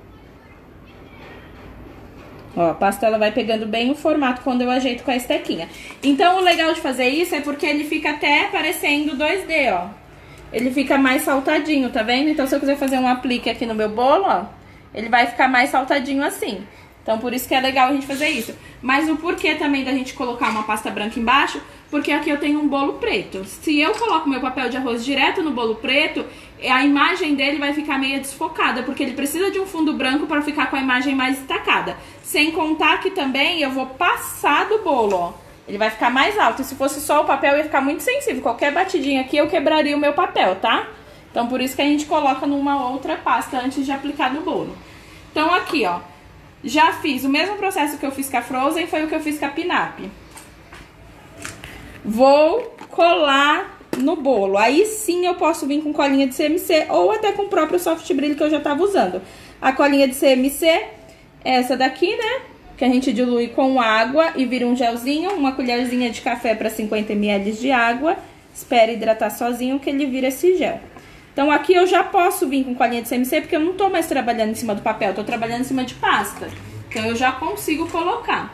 Ó, a pasta ela vai pegando bem o formato quando eu ajeito com a estequinha. Então o legal de fazer isso é porque ele fica até parecendo 2D, ó. Ele fica mais saltadinho, tá vendo? Então se eu quiser fazer um aplique aqui no meu bolo, ó, ele vai ficar mais saltadinho assim. Então por isso que é legal a gente fazer isso. Mas o porquê também da gente colocar uma pasta branca embaixo, porque aqui eu tenho um bolo preto. Se eu coloco meu papel de arroz direto no bolo preto, a imagem dele vai ficar meio desfocada, porque ele precisa de um fundo branco para ficar com a imagem mais destacada. Sem contar que também eu vou passar do bolo, ó. Ele vai ficar mais alto. E se fosse só o papel, ia ficar muito sensível. Qualquer batidinha aqui, eu quebraria o meu papel, tá? Então, por isso que a gente coloca numa outra pasta antes de aplicar no bolo. Então, aqui, ó. Já fiz o mesmo processo que eu fiz com a Frozen, foi o que eu fiz com a Pinap. Vou colar no bolo. Aí sim eu posso vir com colinha de CMC ou até com o próprio soft brilho que eu já tava usando. A colinha de CMC é essa daqui, né? Que a gente dilui com água e vira um gelzinho, uma colherzinha de café para 50 ml de água. Espera hidratar sozinho que ele vira esse gel. Então aqui eu já posso vir com colinha de CMC porque eu não tô mais trabalhando em cima do papel, eu tô trabalhando em cima de pasta. Então eu já consigo colocar.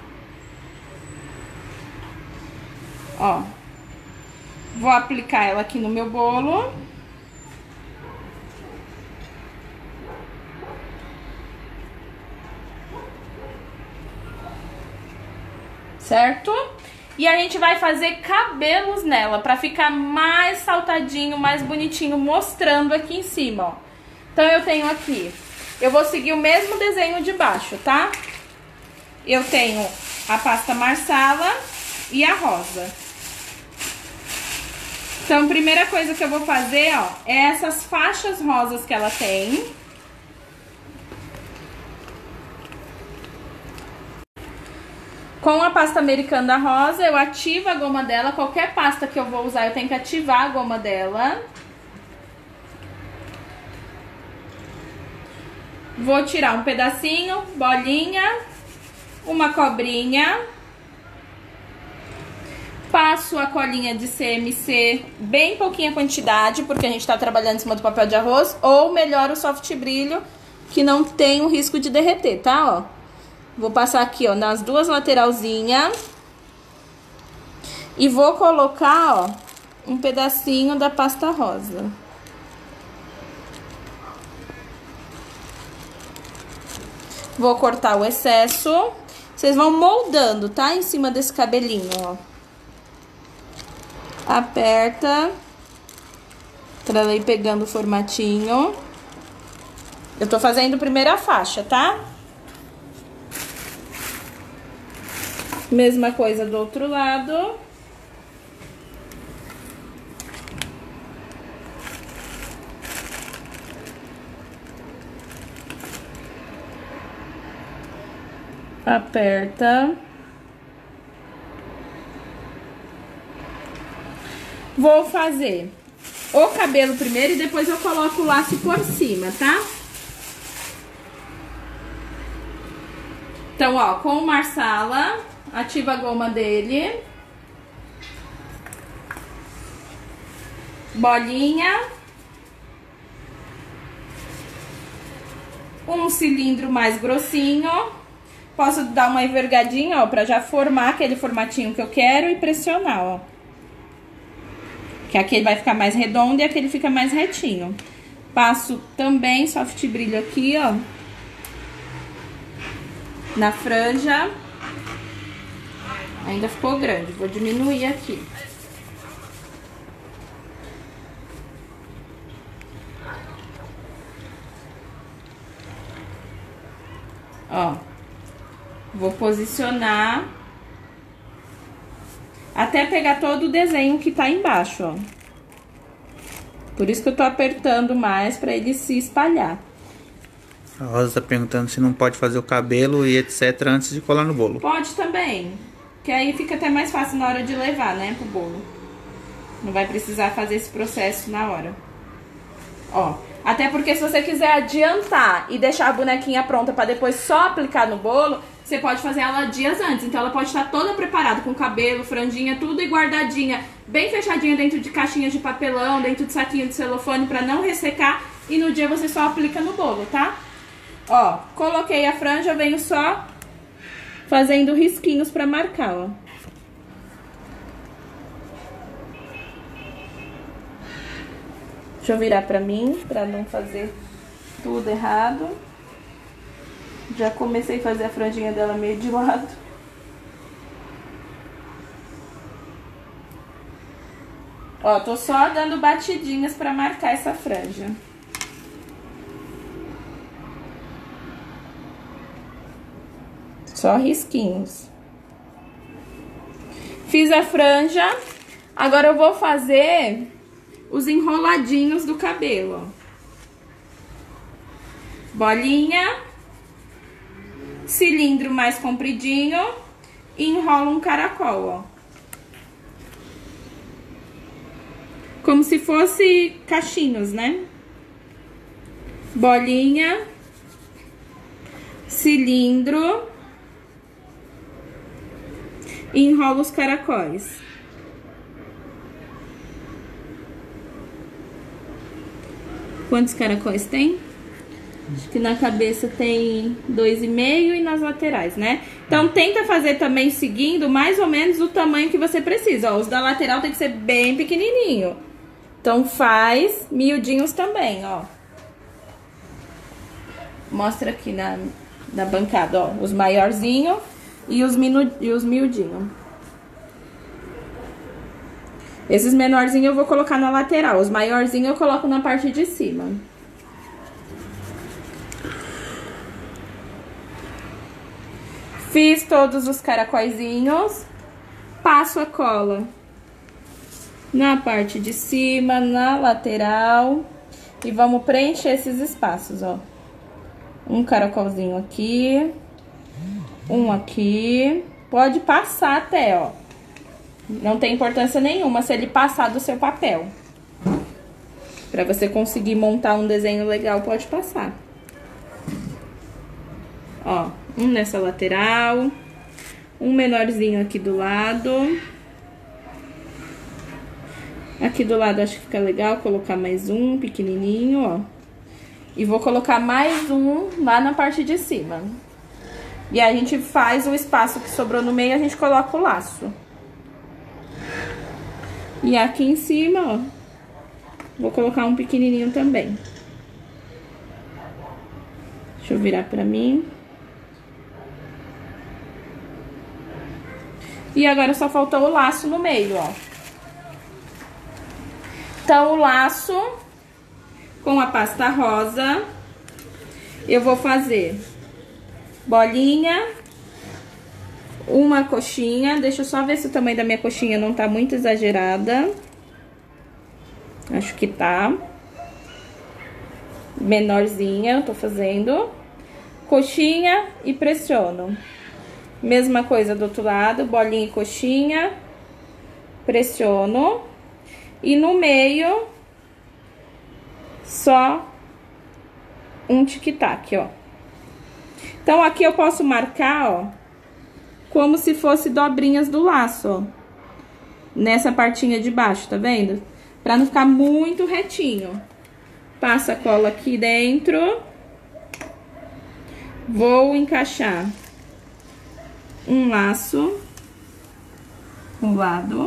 Ó. Vou aplicar ela aqui no meu bolo. Certo? E a gente vai fazer cabelos nela, pra ficar mais saltadinho, mais bonitinho, mostrando aqui em cima, ó. Então eu tenho aqui, eu vou seguir o mesmo desenho de baixo, tá? Eu tenho a pasta marsala e a rosa. Então a primeira coisa que eu vou fazer, ó, é essas faixas rosas que ela tem. Com a pasta americana rosa, eu ativo a goma dela. Qualquer pasta que eu vou usar, eu tenho que ativar a goma dela. Vou tirar um pedacinho, bolinha, uma cobrinha. Passo a colinha de CMC, bem pouquinha quantidade, porque a gente tá trabalhando em cima do papel de arroz. Ou melhor, o soft brilho, que não tem o risco de derreter, tá? Ó, vou passar aqui, ó, nas duas lateralzinhas. E vou colocar, ó, um pedacinho da pasta rosa. Vou cortar o excesso. Vocês vão moldando, tá? Em cima desse cabelinho, ó. Aperta. Pra ela ir pegando o formatinho. Eu tô fazendo primeira faixa, tá? Mesma coisa do outro lado. Aperta. Vou fazer o cabelo primeiro e depois eu coloco o laço por cima, tá? Então, ó, com o Marsala, ativa a goma dele. Bolinha. Um cilindro mais grossinho. Posso dar uma envergadinha, ó, pra já formar aquele formatinho que eu quero e pressionar, ó. Que aquele vai ficar mais redondo e aquele fica mais retinho. Passo também soft brilho aqui, ó. Na franja. Ainda ficou grande, vou diminuir aqui. Ó. Vou posicionar até pegar todo o desenho que tá embaixo, ó. Por isso que eu tô apertando mais pra ele se espalhar. A Rosa tá perguntando se não pode fazer o cabelo e etc antes de colar no bolo. Pode também, que aí fica até mais fácil na hora de levar, né, pro bolo. Não vai precisar fazer esse processo na hora. Ó, até porque se você quiser adiantar e deixar a bonequinha pronta pra depois só aplicar no bolo, você pode fazer ela dias antes. Então ela pode estar toda preparada com cabelo, franjinha, tudo e guardadinha, bem fechadinha dentro de caixinhas de papelão, dentro de saquinho de celofane pra não ressecar. E no dia você só aplica no bolo, tá? Ó, coloquei a franja, venho só fazendo risquinhos pra marcar, ó. Deixa eu virar pra mim, pra não fazer tudo errado. Já comecei a fazer a franjinha dela meio de lado. Ó, tô só dando batidinhas pra marcar essa franja. Só risquinhos. Fiz a franja. Agora eu vou fazer os enroladinhos do cabelo, ó. Bolinha, cilindro mais compridinho e enrola um caracol, ó. Como se fosse cachinhos, né? Bolinha, cilindro e enrola os caracóis. Quantos caracóis tem? Acho que na cabeça tem 2,5 e nas laterais, né? Então, tenta fazer também seguindo mais ou menos o tamanho que você precisa. Ó, os da lateral tem que ser bem pequenininho. Então, faz miudinhos também, ó. Mostra aqui na bancada, ó. Os maiorzinhos e os miudinhos. Esses menorzinhos eu vou colocar na lateral. Os maiorzinhos eu coloco na parte de cima. Fiz todos os caracóizinhos. Passo a cola na parte de cima, na lateral. E vamos preencher esses espaços, ó. Um caracolzinho aqui. Um aqui. Pode passar até, ó. Não tem importância nenhuma se ele passar do seu papel. Pra você conseguir montar um desenho legal, pode passar. Ó, um nessa lateral. Um menorzinho aqui do lado. Aqui do lado acho que fica legal colocar mais um pequenininho, ó. E vou colocar mais um lá na parte de cima. E aí a gente faz o espaço que sobrou no meio, a gente coloca o laço. E aqui em cima, ó, vou colocar um pequenininho também. Deixa eu virar pra mim. E agora só faltou o laço no meio, ó. Então, o laço com a pasta rosa, eu vou fazer bolinha, uma coxinha. Deixa eu só ver se o tamanho da minha coxinha não tá muito exagerada. Acho que tá. Menorzinha, eu tô fazendo. Coxinha e pressiono. Mesma coisa do outro lado, bolinha e coxinha. Pressiono. E no meio, só um tic-tac, ó. Então, aqui eu posso marcar, ó, como se fosse dobrinhas do laço, ó. Nessa partinha de baixo, tá vendo? Pra não ficar muito retinho. Passa a cola aqui dentro. Vou encaixar um laço do lado.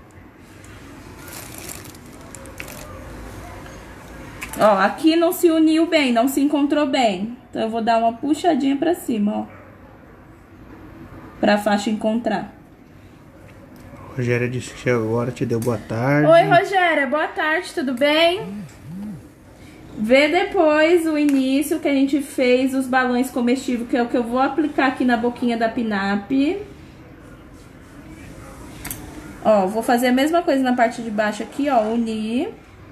Ó, aqui não se uniu bem, não se encontrou bem. Então, eu vou dar uma puxadinha pra cima, ó. Pra faixa encontrar. Rogéria disse que chegou agora, te deu boa tarde. Oi, Rogéria, boa tarde, tudo bem? Vê depois o início que a gente fez, os balões comestíveis, que é o que eu vou aplicar aqui na boquinha da Pinap. Ó, vou fazer a mesma coisa na parte de baixo aqui, ó, unir.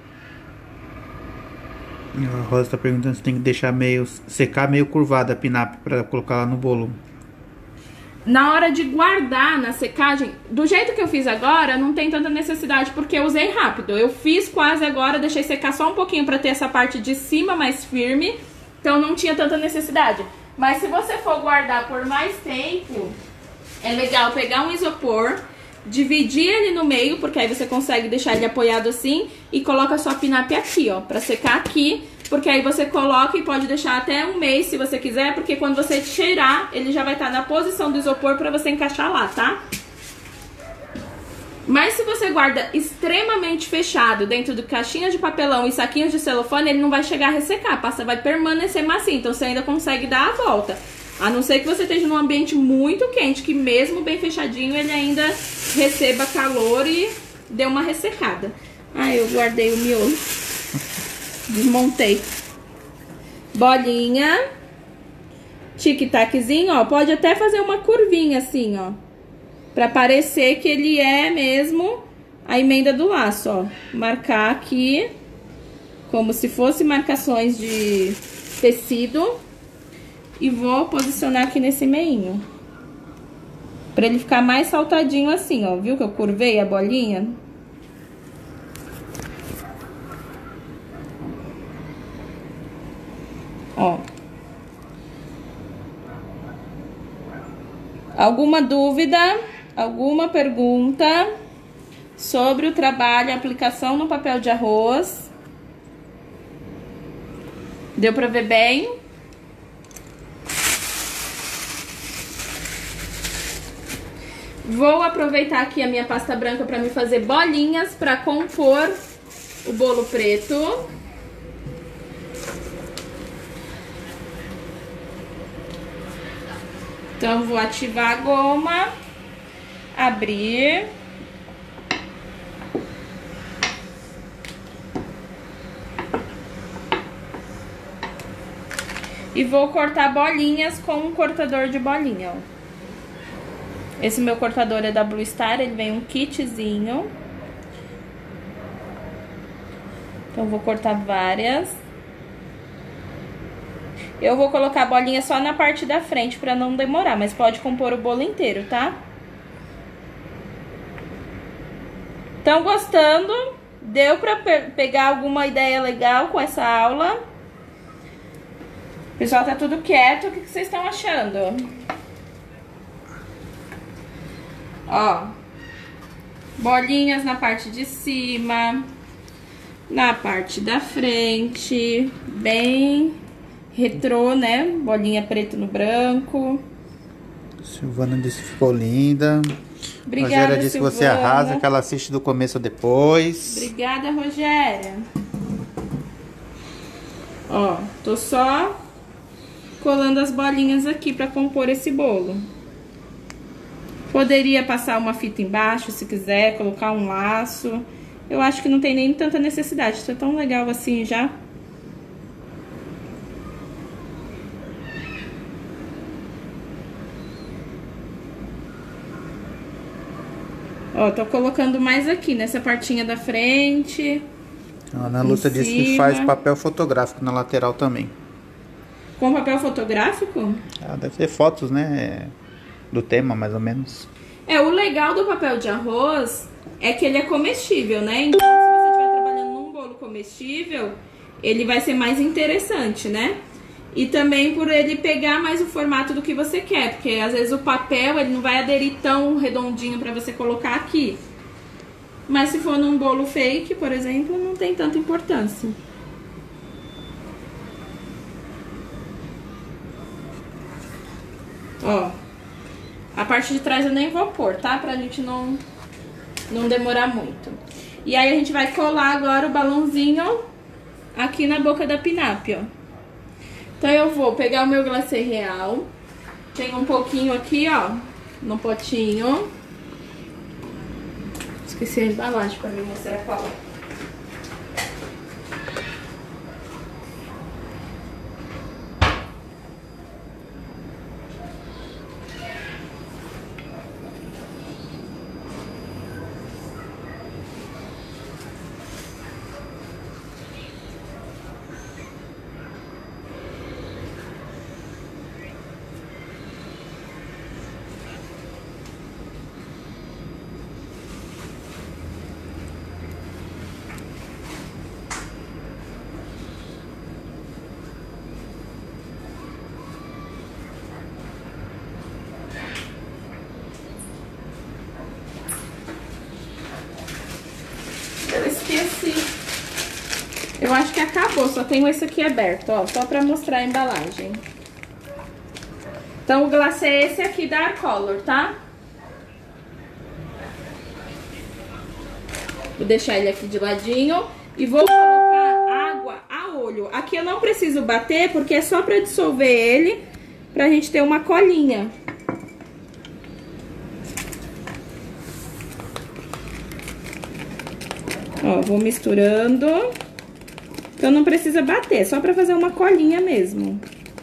A Rosa tá perguntando se tem que deixar meio, secar meio curvada a Pinap pra colocar lá no bolo. Na hora de guardar na secagem, do jeito que eu fiz agora, não tem tanta necessidade, porque eu usei rápido. Eu fiz quase agora, deixei secar só um pouquinho pra ter essa parte de cima mais firme, então não tinha tanta necessidade. Mas se você for guardar por mais tempo, é legal pegar um isopor, dividir ele no meio, porque aí você consegue deixar ele apoiado assim, e coloca a sua Pinap aqui, ó, pra secar aqui, porque aí você coloca e pode deixar até um mês se você quiser, porque quando você cheirar, ele já vai estar na posição do isopor pra você encaixar lá, tá? Mas se você guarda extremamente fechado dentro de caixinhas de papelão e saquinhos de celofane, ele não vai chegar a ressecar, a pasta vai permanecer macia, então você ainda consegue dar a volta. A não ser que você esteja num ambiente muito quente, que mesmo bem fechadinho, ele ainda receba calor e dê uma ressecada. Ah, eu guardei o miolo. Desmontei. Bolinha. Tic-taczinho, ó. Pode até fazer uma curvinha assim, ó. Pra parecer que ele é mesmo a emenda do laço, ó. Marcar aqui, como se fosse marcações de tecido. E vou posicionar aqui nesse meinho. Pra ele ficar mais saltadinho assim, ó. Viu que eu curvei a bolinha? Ó. Alguma dúvida? Alguma pergunta sobre o trabalho, aplicação no papel de arroz? Deu pra ver bem? Vou aproveitar aqui a minha pasta branca para me fazer bolinhas para compor o bolo preto. Então, vou ativar a goma, abrir. E vou cortar bolinhas com um cortador de bolinha, ó. Esse meu cortador é da Blue Star, ele vem um kitzinho. Então, vou cortar várias. Eu vou colocar a bolinha só na parte da frente pra não demorar, mas pode compor o bolo inteiro, tá? Estão gostando? Deu pra pegar alguma ideia legal com essa aula? O pessoal tá tudo quieto, o que vocês estão achando? Ó, bolinhas na parte de cima, Na parte da frente, bem retrô, né? Bolinha preta no branco. Silvana disse que ficou linda. Obrigada, Rogéria disse Silvana. que você arrasa, que ela assiste do começo ou depois. Obrigada, Rogéria. Ó, tô só colando as bolinhas aqui pra compor esse bolo. Poderia passar uma fita embaixo, se quiser, colocar um laço. Eu acho que não tem nem tanta necessidade. Isso é tão legal assim já. Ó, tô colocando mais aqui, nessa partinha da frente. A Ana Lúcia disse que faz papel fotográfico na lateral também. Com papel fotográfico? Ah, deve ter fotos, né? Do tema, mais ou menos. O legal do papel de arroz é que ele é comestível, né? Então, se você estiver trabalhando num bolo comestível, ele vai ser mais interessante, né? E também por ele pegar mais o formato do que você quer, porque às vezes o papel ele não vai aderir tão redondinho pra você colocar aqui. Mas se for num bolo fake, por exemplo, não tem tanta importância. Ó, a parte de trás eu nem vou pôr, tá? Pra gente não demorar muito. E aí a gente vai colar agora o balãozinho aqui na boca da pinap, ó. Então eu vou pegar o meu glacê real. Tem um pouquinho aqui, ó, no potinho. Esqueci a embalagem pra me mostrar qual é. Eu esqueci. Eu acho que acabou, só tenho esse aqui aberto, ó, só pra mostrar a embalagem. Então o glacê é esse aqui da Arcolor, tá? Vou deixar ele aqui de ladinho e vou colocar água a olho. Aqui eu não preciso bater porque é só pra dissolver ele, pra gente ter uma colinha. Ó, vou misturando. Então não precisa bater, só pra fazer uma colinha mesmo.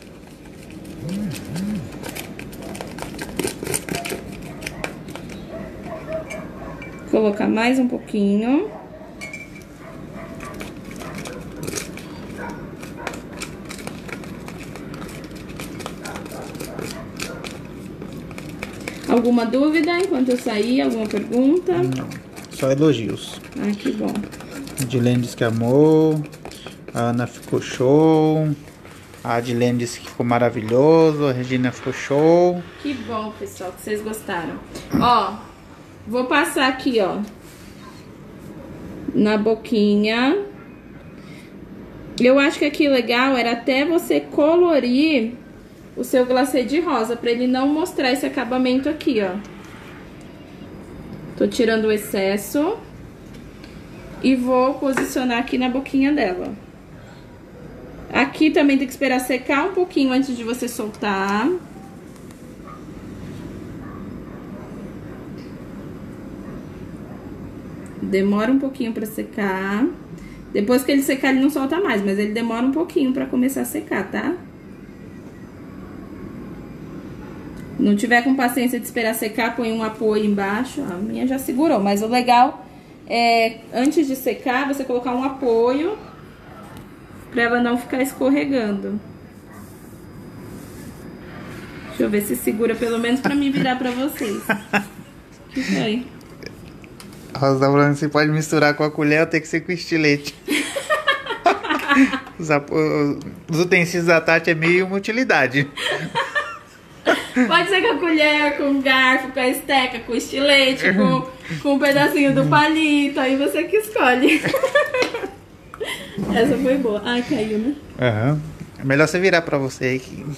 Vou colocar mais um pouquinho. Alguma dúvida enquanto eu sair? Alguma pergunta? Não, só elogios. Ai, que bom. A Adilene disse que amou. A Ana ficou show. A Adilene disse que ficou maravilhoso. A Regina ficou show. Que bom, pessoal, que vocês gostaram. Ó, vou passar aqui, ó, na boquinha. Eu acho que aqui legal era até você colorir o seu glacê de rosa, pra ele não mostrar esse acabamento aqui, ó. Tô tirando o excesso e vou posicionar aqui na boquinha dela. Aqui também tem que esperar secar um pouquinho antes de você soltar. Demora um pouquinho pra secar. Depois que ele secar, ele não solta mais, mas ele demora um pouquinho pra começar a secar, tá? Não tiver com paciência de esperar secar, põe um apoio embaixo. A minha já segurou, mas o legal é, antes de secar, você colocar um apoio pra ela não ficar escorregando. Deixa eu ver se segura pelo menos pra me virar pra vocês. O que foi? A Rosa tá falando que você pode misturar com a colher ou tem que ser com estilete. Os utensílios da Tati é meio uma utilidade. Pode ser com a colher, com o garfo, com a esteca, com o estilete, com um pedacinho do palito. Aí você que escolhe. Essa foi boa. Ai, caiu, né? Aham. É melhor você virar pra você aí que...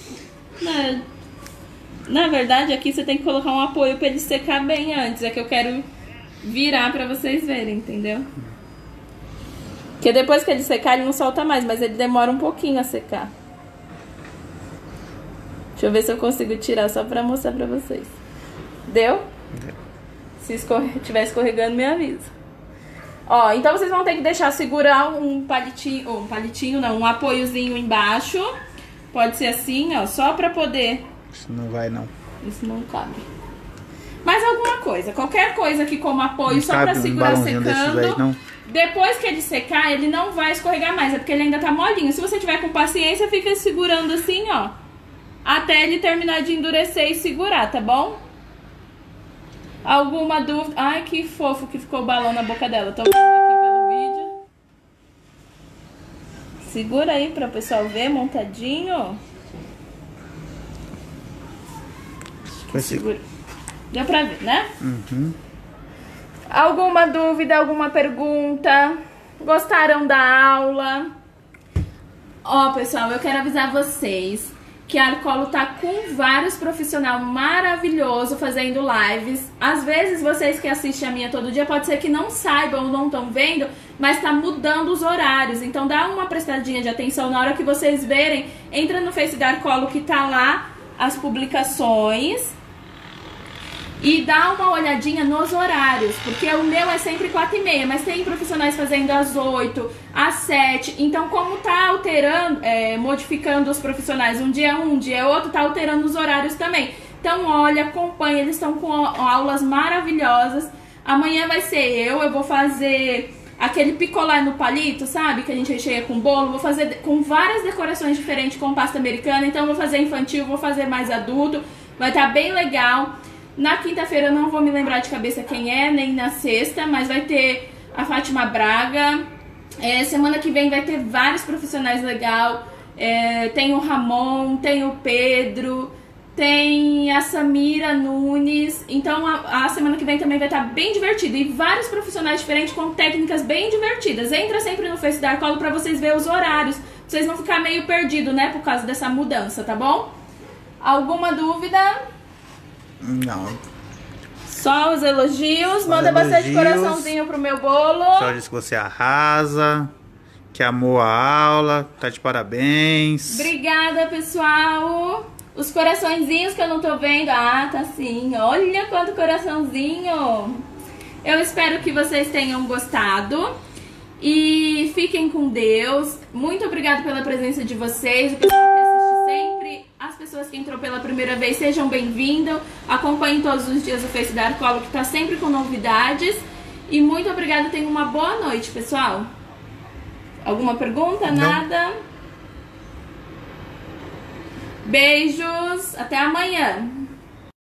Na verdade, aqui você tem que colocar um apoio pra ele secar bem antes. É que eu quero virar pra vocês verem, entendeu? Porque depois que ele secar, ele não solta mais, mas ele demora um pouquinho a secar. Deixa eu ver se eu consigo tirar só pra mostrar pra vocês. Deu? Deu. Se estiver escorregando, me avisa. Ó, então vocês vão ter que deixar segurar um palitinho, não, um apoiozinho embaixo. Pode ser assim, ó, só pra poder... Isso não vai, não. Isso não cabe. Mas alguma coisa, qualquer coisa aqui como apoio, não só pra segurar secando. Aí, não. Depois que ele secar, ele não vai escorregar mais, é porque ele ainda tá molinho. Se você tiver com paciência, fica segurando assim, ó, até ele terminar de endurecer e segurar, tá bom? Alguma dúvida? Ai, que fofo que ficou o balão na boca dela. Tô vendo aqui pelo vídeo. Segura aí pra o pessoal ver montadinho. Segura. Deu pra ver, né? Uhum. Alguma dúvida, alguma pergunta? Gostaram da aula? Ó, pessoal, eu quero avisar vocês que a Arcolo tá com vários profissionais maravilhosos fazendo lives. Às vezes, vocês que assistem a minha todo dia, pode ser que não saibam ou não estão vendo, mas tá mudando os horários. Então, dá uma prestadinha de atenção na hora que vocês verem. Entra no Face da Arcolo que tá lá as publicações. E dá uma olhadinha nos horários, porque o meu é sempre 4h30, mas tem profissionais fazendo às 8, às 7. Então, como tá alterando, modificando os profissionais, um dia um dia outro, tá alterando os horários também. Então, olha, acompanha, eles estão com aulas maravilhosas. Amanhã vai ser eu vou fazer aquele picolé no palito, sabe? Que a gente recheia com bolo. Vou fazer com várias decorações diferentes com pasta americana. Então, vou fazer infantil, vou fazer mais adulto. Vai estar bem legal. Na quinta-feira eu não vou me lembrar de cabeça quem é, nem na sexta, mas vai ter a Fátima Braga. Semana que vem vai ter vários profissionais legais. Tem o Ramon, tem o Pedro, tem a Samira Nunes. Então a semana que vem também vai estar bem divertido. E vários profissionais diferentes com técnicas bem divertidas. Entra sempre no Face da Arcolo pra vocês verem os horários. Pra vocês não ficarem meio perdidos, né? Por causa dessa mudança, tá bom? Alguma dúvida? Não. Só os elogios. Manda bastante coraçãozinho pro meu bolo. Só diz que você arrasa, que amou a aula, tá de parabéns. Obrigada, pessoal. Os coraçõezinhos que eu não tô vendo. Ah, tá sim. Olha quanto coraçãozinho. Eu espero que vocês tenham gostado. E fiquem com Deus. Muito obrigada pela presença de vocês. O pessoal que assiste sempre. As pessoas que entrou pela primeira vez, sejam bem-vindos. Acompanhem todos os dias o Face da Arcolo, que tá sempre com novidades. E muito obrigada. Tenham uma boa noite, pessoal. Alguma pergunta? Não. Nada? Beijos. Até amanhã.